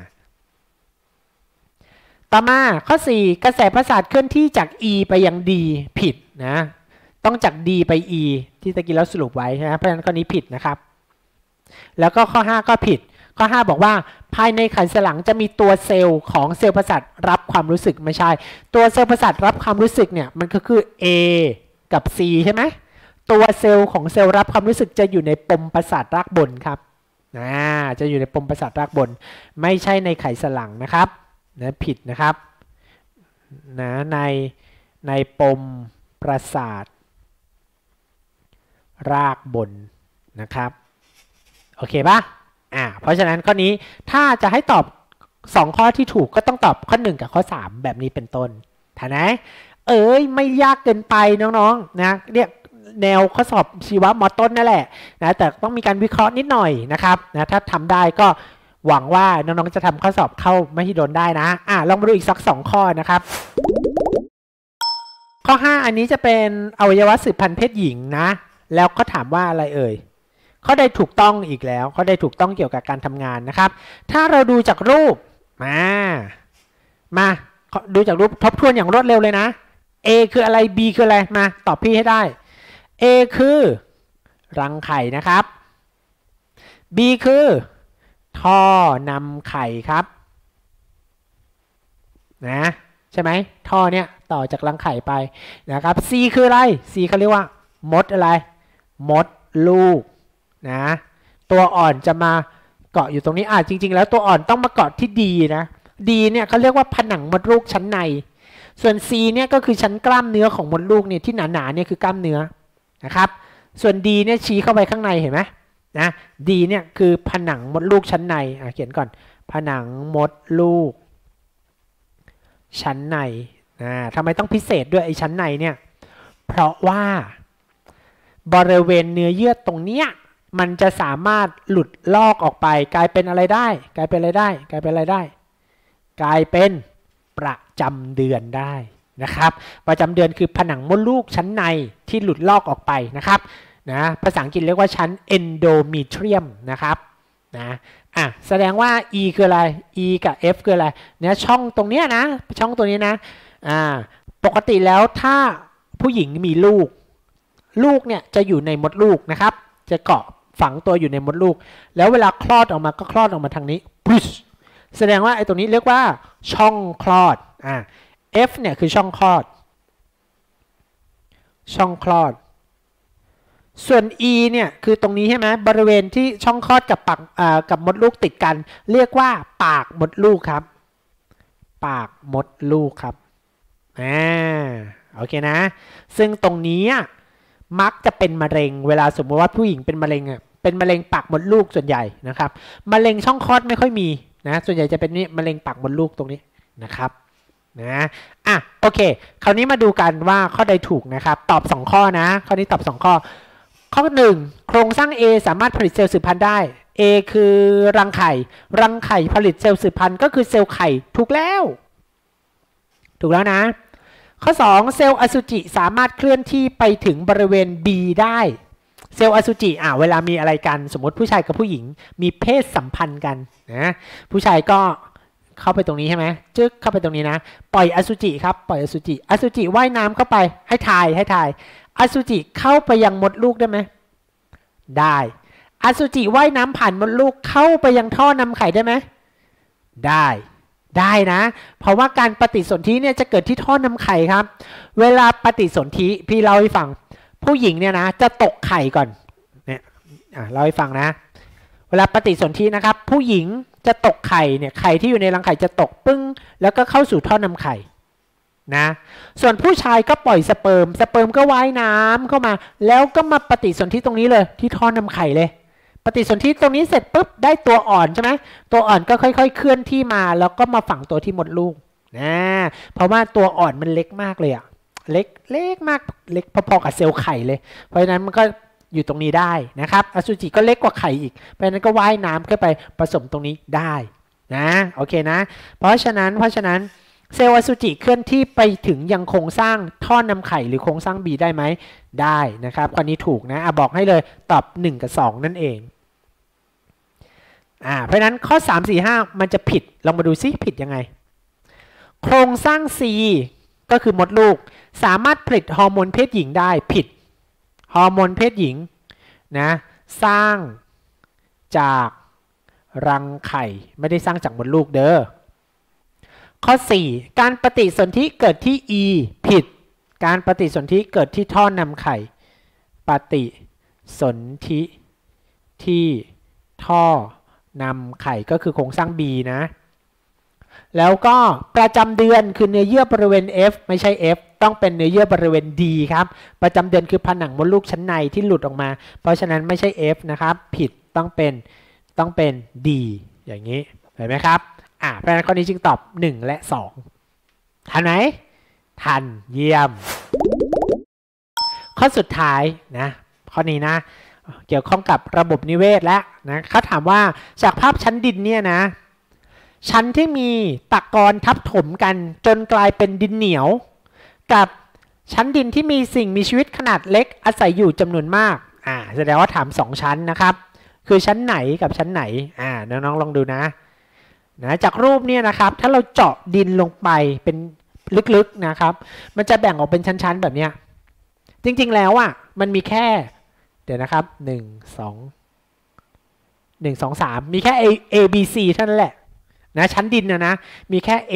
ต่อมาข้อสี่กระแสประสาทเคลื่อนที่จาก E ไปยัง D ผิดนะต้องจาก D ไป E ที่ตะกี้เราสรุปไว้นะเพราะฉะนั้นข้อนี้ผิดนะครับแล้วก็ข้อห้าก็ผิดข้อห้าบอกว่าภายในไขสันหลังจะมีตัวเซลล์ของเซลล์ประสาทรับความรู้สึกไม่ใช่ตัวเซลล์ประสาทรับความรู้สึกเนี่ยมันก็คือ A กับ C ใช่ไหมตัวเซลล์ของเซลล์รับความรู้สึกจะอยู่ในปมประสาทรากบนครับนะจะอยู่ในปมประสาทรากบนไม่ใช่ในไขสันหลังนะครับนะผิดนะครับนะในในปมประสาทรากบนนะครับโอเคปะอ่าเพราะฉะนั้นข้อนี้ถ้าจะให้ตอบสองข้อที่ถูกก็ต้องตอบข้อหนึ่งกับข้อสามแบบนี้เป็นต้นถูกไหมเอ้ยไม่ยากเกินไปน้องๆนะเรียกแนวข้อสอบชีวะมอต้นนั่นแหละนะแต่ต้องมีการวิเคราะห์นิดหน่อยนะครับนะถ้าทำได้ก็หวังว่าน้องๆจะทำข้อสอบเข้ามหิดลได้นะอ่ะลองมาดูอีกสักสองข้อนะครับข้อห้าอันนี้จะเป็นอวัยวะสืบพันธุ์เพศหญิงนะแล้วก็ถามว่าอะไรเอ่ยข้อใดถูกต้องอีกแล้วข้อใดถูกต้องเกี่ยวกับการทำงานนะครับถ้าเราดูจากรูปมามาดูจากรูปทบทวนอย่างรวดเร็วเลยนะ A คืออะไร B คืออะไรมาตอบพี่ให้ได้ A คือรังไข่นะครับ B คือท่อนำไข่ครับนะใช่ไหมท่อเนี้ยต่อจากรังไข่ไปนะครับ C คืออะไร C เขาเรียกว่ามดอะไรมดลูกนะตัวอ่อนจะมาเกาะอยู่ตรงนี้อ่ะจริงๆแล้วตัวอ่อนต้องมาเกาะที่ D นะ D เนี่ยเขาเรียกว่าผนังมดลูกชั้นในส่วน C เนี่ยก็คือชั้นกล้ามเนื้อของมดลูกเนี่ยที่หนาๆเนี่ยคือกล้ามเนื้อนะครับส่วน D เนี่ยชี้เข้าไปข้างในเห็นไหมนะ D เนี่ยคือผนังมดลูกชั้นในอ่ะเขียนก่อนผนังมดลูกชั้นในอ่าทำไมต้องพิเศษด้วยไอ้ชั้นในเนี่ยเพราะว่าบริเวณเนื้อเยื่อตรงเนี้ยมันจะสามารถหลุดลอกออกไปกลายเป็นอะไรได้กลายเป็นอะไรได้กลายเป็นอะไรได้กลายเป็นประจำเดือนได้นะครับประจำเดือนคือผนังมดลูกชั้นในที่หลุดลอกออกไปนะครับนะภาษาอังกฤษเรียกว่าชั้น endometrium นะครับนะอ่ะแสดงว่า E คืออะไร E กับ F คืออะไรเนี่ยช่องตรงเนี้ยนะช่องตรงนี้นะอ่าปกติแล้วถ้าผู้หญิงมีลูกลูกเนี่ยจะอยู่ในมดลูกนะครับจะเกาะฝังตัวอยู่ในมดลูกแล้วเวลาคลอดออกมาก็คลอดออกมาทางนี้ปุ๊ชแสดงว่าไอ้ตรงนี้เรียกว่าช่องคลอดอ่า F เนี่ยคือช่องคลอดช่องคลอดส่วน E เนี่ยคือตรงนี้ใช่ไหมบริเวณที่ช่องคลอดกับปากอ่ากับมดลูกติดกันเรียกว่าปากมดลูกครับปากมดลูกครับอ่าโอเคนะซึ่งตรงนี้มักจะเป็นมะเร็งเวลาสมมติว่าผู้หญิงเป็นมะเร็งอ่ะเป็นมะเร็งปากมดลูกส่วนใหญ่นะครับมะเร็งช่องคลอดไม่ค่อยมีนะส่วนใหญ่จะเป็นนี่มะเร็งปากมดลูกตรงนี้นะครับนะอ่ะโอเคคราวนี้มาดูกันว่าข้อใดถูกนะครับตอบสองข้อนะข้อนี้ตอบสองข้อข้อหนึ่งโครงสร้าง A สามารถผลิตเซลล์สืบพันธุ์ได้ A คือรังไข่รังไข่ผลิตเซลล์สืบพันธุ์ก็คือเซลล์ไข่ถูกแล้วถูกแล้วนะข้อสองเซลล์อสุจิสามารถเคลื่อนที่ไปถึงบริเวณ B ได้เซลล์อสุจิอ่าเวลามีอะไรกันสมมติผู้ชายกับผู้หญิงมีเพศสัมพันธ์กันนะผู้ชายก็เข้าไปตรงนี้ใช่ไหมจึ๊กเข้าไปตรงนี้นะปล่อยอสุจิครับปล่อยอสุจิอสุจิว่ายน้ำเข้าไปให้ทายให้ทายอสุจิเข้าไปยังมดลูกได้ไหมได้อสุจิว่ายน้ำผ่านมดลูกเข้าไปยังท่อนำไข่ได้ไหมได้ได้นะเพราะว่าการปฏิสนธิเนี่ยจะเกิดที่ท่อนำไข่ครับเวลาปฏิสนธิพี่เล่าให้ฟังผู้หญิงเนี่ยนะจะตกไข่ก่อนเนี่ยอ่ะเล่าให้ฟังนะเวลาปฏิสนธินะครับผู้หญิงจะตกไข่เนี่ยไข่ที่อยู่ในรังไข่จะตกปึ้งแล้วก็เข้าสู่ท่อนำไข่นะส่วนผู้ชายก็ปล่อยสเปิร์มสเปิร์มก็ว่ายน้ำเข้ามาแล้วก็มาปฏิสนธิตรงนี้เลยที่ท่อนำไข่เลยปฏิสนธิตรงนี้เสร็จปุ๊บได้ตัวอ่อนใช่ไหมตัวอ่อนก็ค่อยๆเคลื่อนที่มาแล้วก็มาฝังตัวที่มดลูกนะเพราะว่าตัวอ่อนมันเล็กมากเลยอะเล็กเล็กมากเล็กพอๆกับเซลล์ไข่เลยเพราะฉะนั้นมันก็อยู่ตรงนี้ได้นะครับอสุจิก็เล็กกว่าไข่อีกเพราะฉะนั้นก็ว่ายน้ำขึ้นไปผสมตรงนี้ได้นะโอเคนะเพราะฉะนั้นเพราะฉะนั้นเซลล์อสุจิเคลื่อนที่ไปถึงยังโครงสร้างท่อนำไข่หรือโครงสร้าง B ได้ไหมได้นะครับข้อนี้ถูกนะอ่ะบอกให้เลยตอบหนึ่งกับสองนั่นเองอ่าเพราะฉะนั้นข้อสาม สี่ ห้ามันจะผิดลองมาดูซิผิดยังไงโครงสร้าง C ก็คือมดลูกสามารถผลิตฮอร์โมนเพศหญิงได้ผิดฮอร์โมนเพศหญิงนะสร้างจากรังไข่ไม่ได้สร้างจากมดลูกเด้อข้อสี่การปฏิสนธิเกิดที่ E ผิดการปฏิสนธิเกิดที่ท่อนำไข่ปปฏิสนธิที่ท่อนำไข่ก็คือโครงสร้าง B นะแล้วก็ประจำเดือนคือเนื้อเยื่อบริเวณ F ไม่ใช่ F ต้องเป็นเนื้อเยื่อบริเวณ D ครับประจำเดือนคือผนังมดลูกชั้นในที่หลุดออกมาเพราะฉะนั้นไม่ใช่ F นะครับผิดต้องเป็นต้องเป็น D อย่างนี้เห็นไหมครับอ่าเพราะฉะนั้นข้อนี้จึงตอบหนึ่งและสองทันไหมทันเยี่ยมข้อสุดท้ายนะข้อนี้นะเกี่ยวข้องกับระบบนิเวศแล้วนะเขาถามว่าจากภาพชั้นดินเนี่ยนะชั้นที่มีตะกอนทับถมกันจนกลายเป็นดินเหนียวกับชั้นดินที่มีสิ่งมีชีวิตขนาดเล็กอาศัยอยู่จำนวนมากอ่าแสดงว่าถามสองชั้นนะครับคือชั้นไหนกับชั้นไหนอ่าน้องๆลองดูนะนะจากรูปเนี่ยนะครับถ้าเราเจาะดินลงไปเป็นลึกๆนะครับมันจะแบ่งออกเป็นชั้นๆแบบเนี้ยจริงๆแล้วอ่ะมันมีแค่เดี๋ยวนะครับหนึ่ง สอง หนึ่ง สอง สามมีแค่ A A B C เท่านั้นแหละนะชั้นดินนะนะมีแค่ A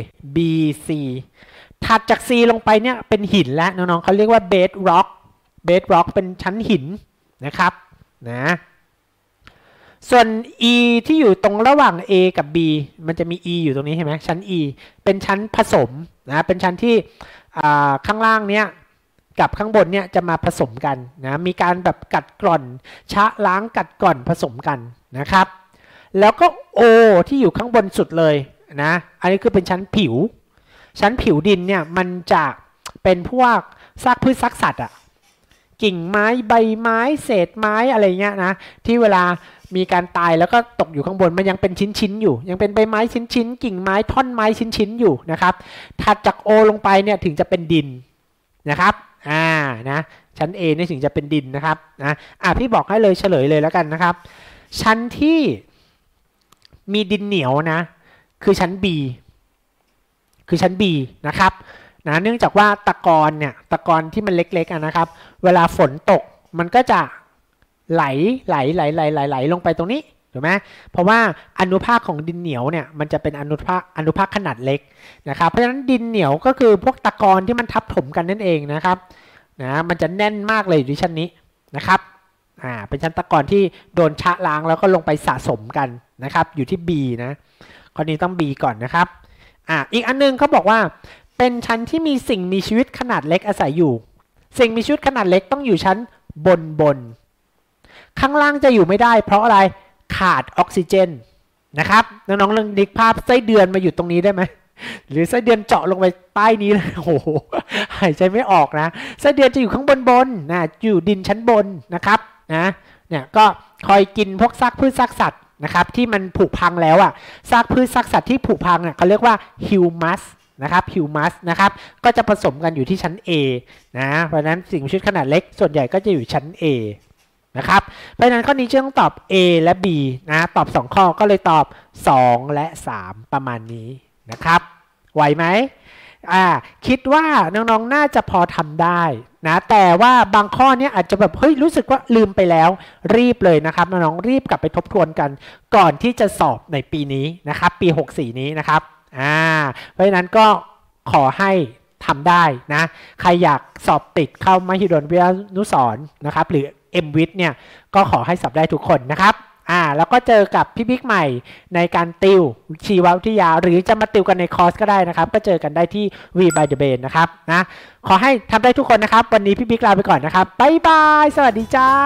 B C ถัดจาก C ลงไปเนี่ยเป็นหินแล้วน้องๆเขาเรียกว่า bedrock bedrock เป็นชั้นหินนะครับนะส่วน E ที่อยู่ตรงระหว่าง A กับ B มันจะมี E อยู่ตรงนี้เห็นไหมชั้น E เป็นชั้นผสมนะเป็นชั้นที่ข้างล่างเนี้ยกับข้างบนเนี่ยจะมาผสมกันนะมีการแบบกัดกร่อนชะล้างกัดกร่อนผสมกันนะครับแล้วก็ O ที่อยู่ข้างบนสุดเลยนะอันนี้คือเป็นชั้นผิวชั้นผิวดินเนี่ยมันจะเป็นพวกซากพืชซากสัตว์อะกิ่งไม้ใบไม้เศษไม้อะไรเงี้ยนะที่เวลามีการตายแล้วก็ตกอยู่ข้างบนมันยังเป็นชิ้นๆอยู่ยังเป็นใบไม้ชิ้นๆกิ่งไม้ท่อนไม้ชิ้นๆอยู่นะครับถัดจาก O ลงไปเนี่ยถึงจะเป็นดินนะครับอ่านะชั้น A นี่ถึงจะเป็นดินนะครับนะอ่ะพี่บอกให้เลยเฉลยเลยแล้วกันนะครับชั้นที่มีดินเหนียวนะคือชั้น B คือชั้น B นะครับนะเนื่องจากว่าตะกอนเนี่ยตะกอนที่มันเล็กๆนะครับเวลาฝนตกมันก็จะไหลไหลไหลไหลไหลไหลลงไปตรงนี้ถูกไหมเพราะว่าอนุภาคของดินเหนียวเนี่ยมันจะเป็นอนุภาคอนุภาคขนาดเล็กนะครับเพราะฉะนั้นดินเหนียวก็คือพวกตะกอนที่มันทับถมกันนั่นเองนะครับนะมันจะแน่นมากเลยอยู่ที่ชั้นนี้นะครับอ่าเป็นชั้นตะกอนที่โดนชะล้างแล้วก็ลงไปสะสมกันนะครับอยู่ที่ B นะข้อนี้ต้อง B ก่อนนะครับอ่าอีกอันนึงเขาบอกว่าเป็นชั้นที่มีสิ่งมีชีวิตขนาดเล็กอาศัยอยู่สิ่งมีชีวิตขนาดเล็กต้องอยู่ชั้นบนบนข้างล่างจะอยู่ไม่ได้เพราะอะไรขาดออกซิเจนนะครับน้องๆลองนึกภาพไส้เดือนมาอยู่ตรงนี้ได้ไหมหรือไส้เดือนเจาะลงไปใต้นี้เลยโอ้โหหายใจไม่ออกนะไส้เดือนจะอยู่ข้างบนบนนะอยู่ดินชั้นบนนะครับนะเนี่ยก็คอยกินพวกซากพืชซากสัตว์นะครับที่มันผุพังแล้วอ่ะซากพืชซากสัตว์ที่ผุพังเนี่ยเขาเรียกว่าฮิวมัสนะครับฮิวมัสนะครับก็จะผสมกันอยู่ที่ชั้น A นะเพราะฉะนั้นสิ่งมีชีวิตขนาดเล็กส่วนใหญ่ก็จะอยู่ชั้น Aนะครับเพราะฉะนั้นข้อนี้จะต้องตอบ A และ B นะตอบสองข้อก็เลยตอบสองและสามประมาณนี้นะครับไหวไหมอ่าคิดว่าน้องๆน่าจะพอทำได้นะแต่ว่าบางข้อนี้อาจจะแบบเฮ้ยรู้สึกว่าลืมไปแล้วรีบเลยนะครับน้องๆรีบกลับไปทบทวนกันก่อนที่จะสอบในปีนี้นะครับปีหกสี่นี้นะครับอ่าเพราะฉะนั้นก็ขอให้ทำได้นะใครอยากสอบติดเข้ามหิดลวิทยานุสรณ์นะครับหรือ เอ็ม วิท เนี่ยก็ขอให้สอบได้ทุกคนนะครับอ่าแล้วก็เจอกับพี่บิ๊กใหม่ในการติวชีววิทยาหรือจะมาติวกันในคอร์สก็ได้นะครับก็เจอกันได้ที่ V by the Brain นะครับนะขอให้ทำได้ทุกคนนะครับวันนี้พี่บิ๊กลาไปก่อนนะครับบ๊ายบายสวัสดีจ้า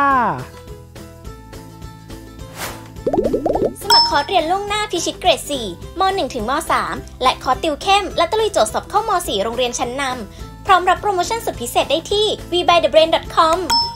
สมัครคอร์สเรียนล่วงหน้าพิชิตเกรด สี่ ม หนึ่ง ถึง ม สาม และคอร์สติวเข้มและตะลุยโจทย์สอบเข้า ม สี่ โรงเรียนชั้นนำพร้อมรับโปรโมชั่นสุดพิเศษได้ที่ วี บาย เดอะ เบรน ดอท คอม